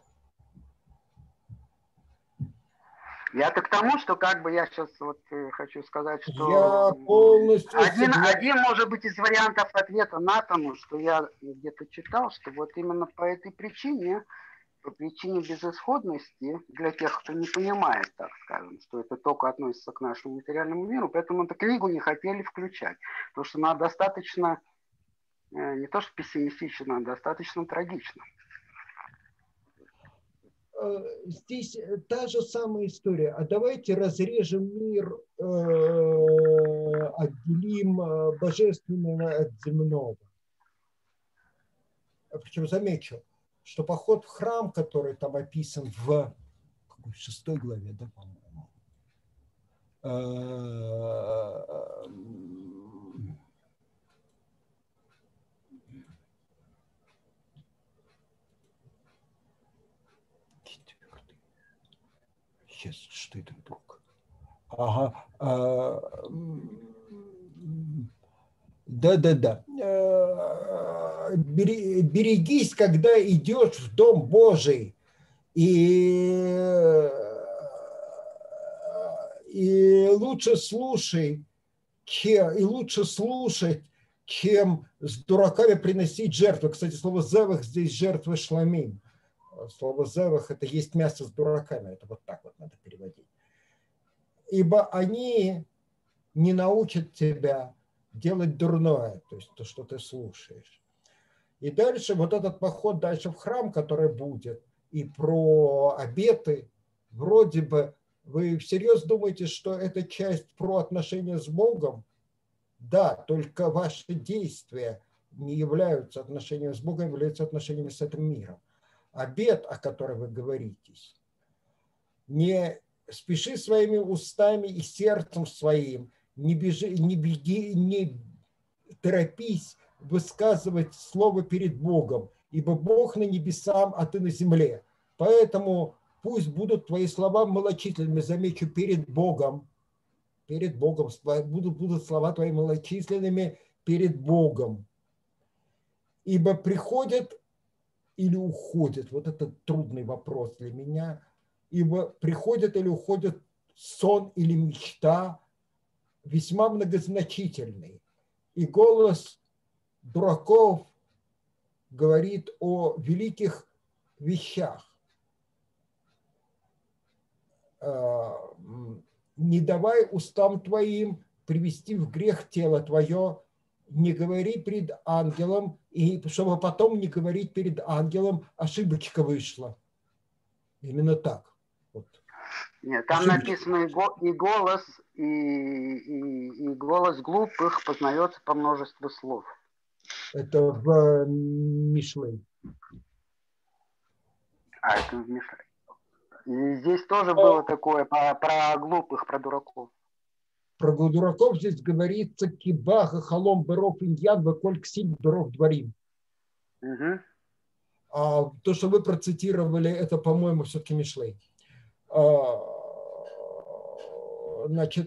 Я-то к тому, что как бы я сейчас вот хочу сказать, что Я полностью один может быть из вариантов ответа на тому, что я где-то читал, что вот именно по этой причине, по причине безысходности, для тех, кто не понимает, так скажем, что это только относится к нашему материальному миру, поэтому эту книгу не хотели включать, потому что она достаточно, не то что пессимистична, а достаточно трагична. Здесь та же самая история. А давайте разрежем мир, отделим божественное от земного. Причем замечу, что поход в храм, который там описан в 6 главе, да, по-моему, сейчас, что это вдруг? Ага. Да. Берегись, когда идешь в Дом Божий, и лучше слушай, и лучше слушать, чем с дураками приносить жертву. Кстати, слово «зевах» здесь жертва шламим. Слово «зевах» – это есть мясо с дураками. Это вот так вот надо переводить. Ибо они не научат тебя делать дурное, то есть то, что ты слушаешь. И дальше вот этот поход дальше в храм, который будет, и про обеты, вроде бы вы всерьез думаете, что эта часть про отношения с Богом? Да, только ваши действия не являются отношениями с Богом, являются отношениями с этим миром. Обет, о котором вы говорите, не спеши своими устами и сердцем своим, не беги, не торопись высказывать слово перед Богом, ибо Бог на небесам, а ты на земле. Поэтому пусть будут твои слова малочисленными, замечу, перед Богом будут слова твои малочисленными перед Богом. Ибо приходят или уходят, вот это трудный вопрос для меня, ибо приходят или уходят сон или мечта, весьма многозначительный. И голос дураков говорит о великих вещах. Не давай устам твоим привести в грех тело твое, не говори перед ангелом, и чтобы потом не говорить перед ангелом, ошибочка вышла. Именно так. Вот. Нет, там написано и голос, и голос глупых познается по множеству слов. Это в Мишлей. А, это в Мишлей. И здесь тоже было такое про глупых, про дураков. Про дураков здесь говорится кибаха, халом, беров, иньян, веколь ксиль, беров, дворим. Угу. А то, что вы процитировали, это, по-моему, все-таки Мишлей. Значит,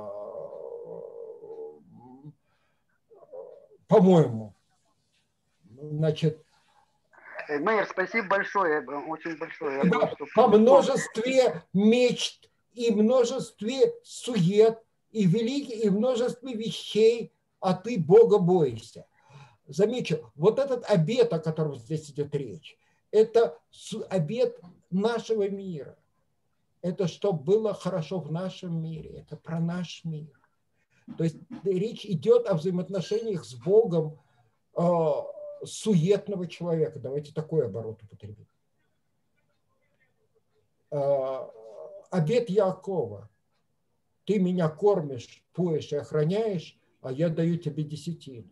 по-моему, значит, Мэйр, спасибо большое, очень большое. По множестве мечт и множестве сует и множестве вещей, а ты Бога боишься. Замечу, вот этот обет, о котором здесь идет речь, это обет нашего мира. Это что было хорошо в нашем мире, это про наш мир. То есть речь идет о взаимоотношениях с Богом суетного человека. Давайте такой оборот употребим. Обет Яакова. ты меня кормишь, поешь и охраняешь, а я даю тебе десятину.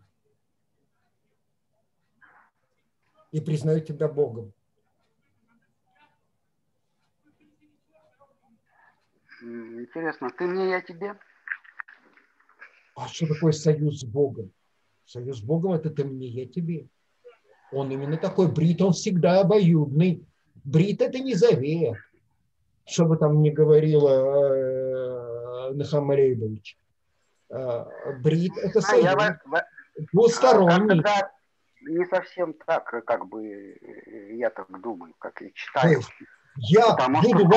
И признаю тебя Богом. Интересно, ты мне, я тебе? А что такое союз с Богом? Союз с Богом – это ты мне, я тебе. Он именно такой. Брит, он всегда обоюдный. Брит – это не завет. Что бы там ни говорила Нахам Рейбович. Брит – это союз. Двусторонний. Когда не совсем так, как бы я так думаю, как я читаю. Я буду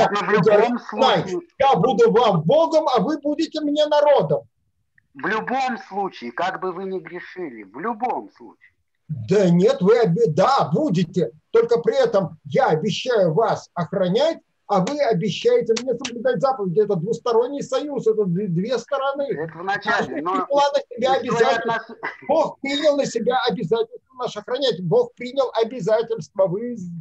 вам Богом, а вы будете мне народом. В любом случае, как бы вы ни грешили, в любом случае. Да нет, вы будете. Только при этом я обещаю вас охранять, а вы обещаете мне соблюдать заповеди. Это двусторонний союз, это две стороны. Это вначале, но... Бог принял на себя обязательство наше охранять. Бог принял обязательство.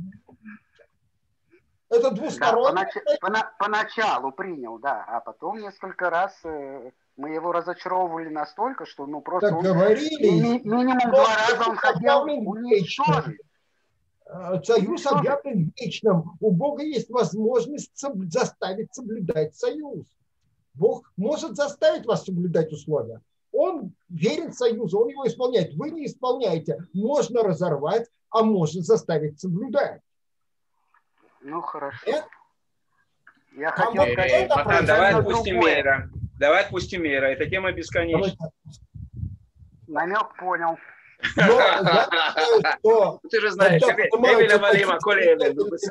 Это двусторонний. Да, поначалу принял, да, а потом несколько раз мы его разочаровывали настолько, что просто минимум 2 раза он хотел уничтожить. Союз объявлен вечным. У Бога есть возможность заставить соблюдать союз. Бог может заставить вас соблюдать условия. Он верен союзу, он его исполняет. Вы не исполняете. Можно разорвать, а можно заставить соблюдать. Ну, хорошо. Я хотел сказать, давай отпустим Мейра. Давай отпустим Мейра. Эта тема бесконечна. Намек понял. Ты же знаешь, Эвеля Валима, Коля Эвель.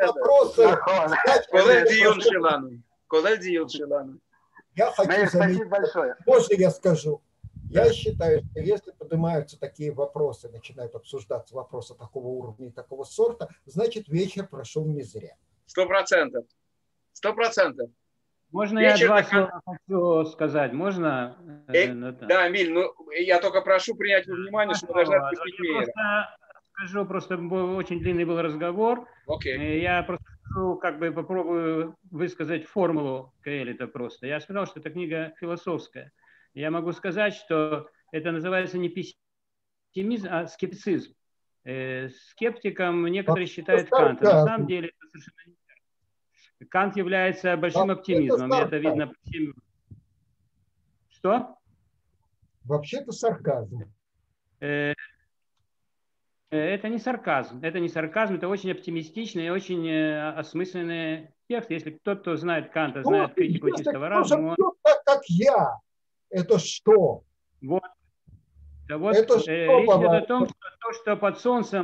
Коле Дион Шилану. Я хочу заметить, можно я скажу? Я считаю, что если поднимаются такие вопросы, начинают обсуждаться вопросы такого уровня и такого сорта, значит, вечер прошел не зря. 100%. 100%. Можно я 2 слова хочу сказать? Можно? Да, Эмиль, ну я только прошу принять во внимание, что мы должны отпустить Мейера. Скажу, просто очень длинный был разговор. Я просто попробую высказать формулу Коэлита просто. Я сказал, что эта книга философская. Я могу сказать, что это называется не пессимизм, а скептицизм. Скептиком некоторые считают Канта. На самом деле это совершенно не так. Кант является большим оптимизмом. Это видно по всем. Что? Вообще-то сарказм. Это не сарказм. Это не сарказм, это очень оптимистичный и очень осмысленный текст. Если кто-то знает Канта, знает критику чистого разума. Так, как я. Это что? Вот. Да вот это речь идет о том, что то, что под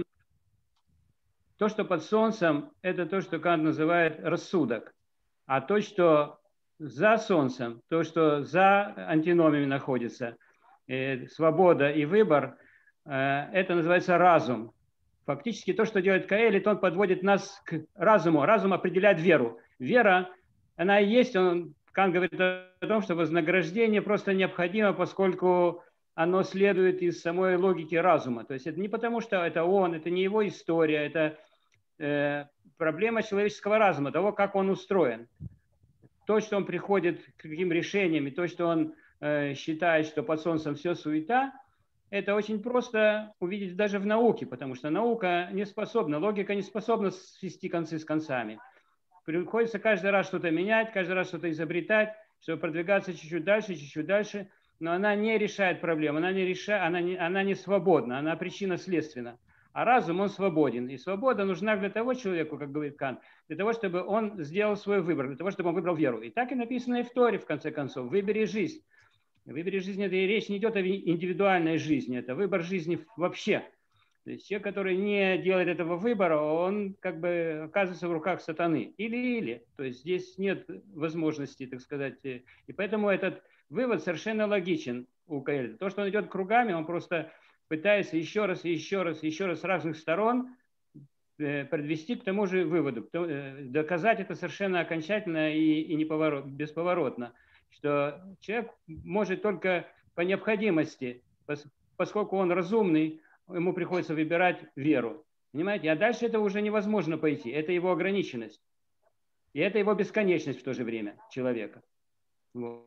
солнцем, это то, что Кант называет рассудок. А то, что за солнцем, то, что за антиномиями находится, свобода и выбор, это называется разум. Фактически то, что делает Коэлит, он подводит нас к разуму. Разум определяет веру. Вера, она и есть, Кант говорит о том, что вознаграждение просто необходимо, поскольку оно следует из самой логики разума. То есть это не потому, что это он, это не его история, это проблема человеческого разума, того, как он устроен. То, что он приходит к каким решениям, и то, что он считает, что под солнцем все суета, это очень просто увидеть даже в науке, потому что наука не способна, логика не способна свести концы с концами. Приходится каждый раз что-то менять, каждый раз что-то изобретать, чтобы продвигаться чуть-чуть дальше, но она не решает проблем, она не свободна, она причинно-следственна. А разум, он свободен. И свобода нужна для того человеку, как говорит Кант, для того, чтобы он сделал свой выбор, для того, чтобы он выбрал веру. И так и написано и в Торе, в конце концов. Выбери жизнь. Выбери жизнь, это и речь не идет о индивидуальной жизни, это выбор жизни вообще. То есть человек, который не делает этого выбора, он как бы оказывается в руках сатаны. Или. То есть здесь нет возможности, так сказать. И поэтому этот вывод совершенно логичен у Коэлита. То, что он идет кругами, он просто пытается еще раз с разных сторон подвести к тому же выводу. Доказать это совершенно окончательно и бесповоротно. Что человек может только по необходимости, поскольку он разумный, ему приходится выбирать веру. Понимаете? А дальше это уже невозможно пойти. Это его ограниченность. И это его бесконечность в то же время человека. Вот.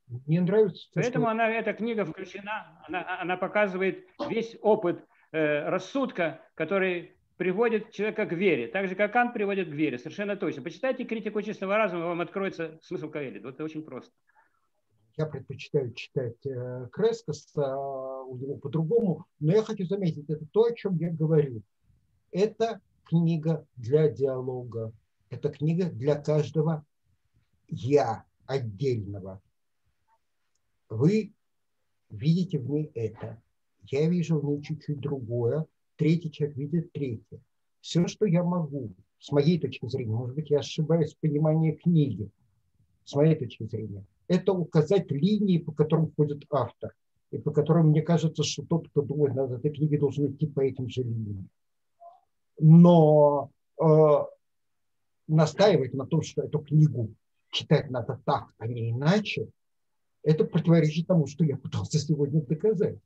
Мне нравится. Поэтому эта книга включена, она показывает весь опыт рассудка, который приводит человека к вере. Так же, как Кант приводит к вере. Совершенно точно. Почитайте «Критику чистого разума», вам откроется смысл Коэлит. Вот это очень просто. Я предпочитаю читать Крескоса, у него по-другому, но я хочу заметить, это то, о чем я говорю. Это книга для диалога, это книга для каждого «я» отдельного. Вы видите в ней это. Я вижу в ней чуть-чуть другое. Третий человек видит третье. Все, что я могу, с моей точки зрения, может быть, я ошибаюсь в понимании книги, с моей точки зрения, это указать линии, по которым ходит автор, и по которым, мне кажется, что тот, кто думает над этой книгой, должен идти по этим же линиям. Но настаивать на том, что эту книгу читать надо так, а не иначе, это противоречит тому, что я пытался сегодня доказать.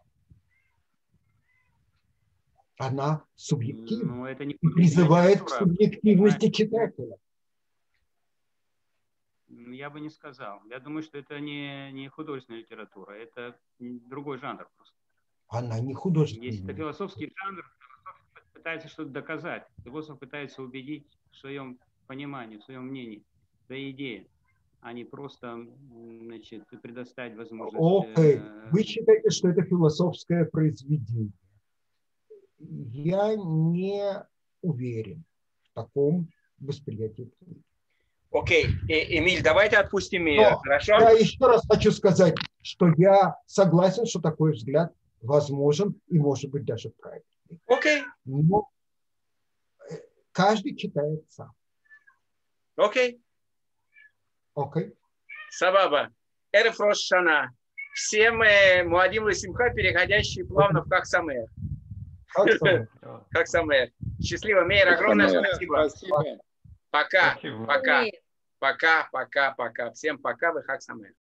Она субъективна это не и призывает к субъективности читателя. Я бы не сказал. Я думаю, что это не художественная литература, это другой жанр просто. Она не художественная. Если это философский жанр, философ пытается что-то доказать. Философ пытается убедить в своем понимании, в своем мнении, в своей идее, а не просто, значит, предоставить возможность... Окей. Вы считаете, что это философское произведение? Я не уверен в таком восприятии. Окей, Эмиль, давайте отпустим ее, хорошо? Я еще раз хочу сказать, что я согласен, что такой взгляд возможен и может быть даже правильный. Окей. Но каждый читает сам. Окей. Окей. Сабаба. Эреф Рош Шана. Всем Муадим Лесимха, переходящие плавно в Хаг-Самеах. Хаг-Самеах. Счастливо, Мейер, огромное спасибо. Пока, пока, пока, пока, пока. Всем пока, вы Хаг-Самеах.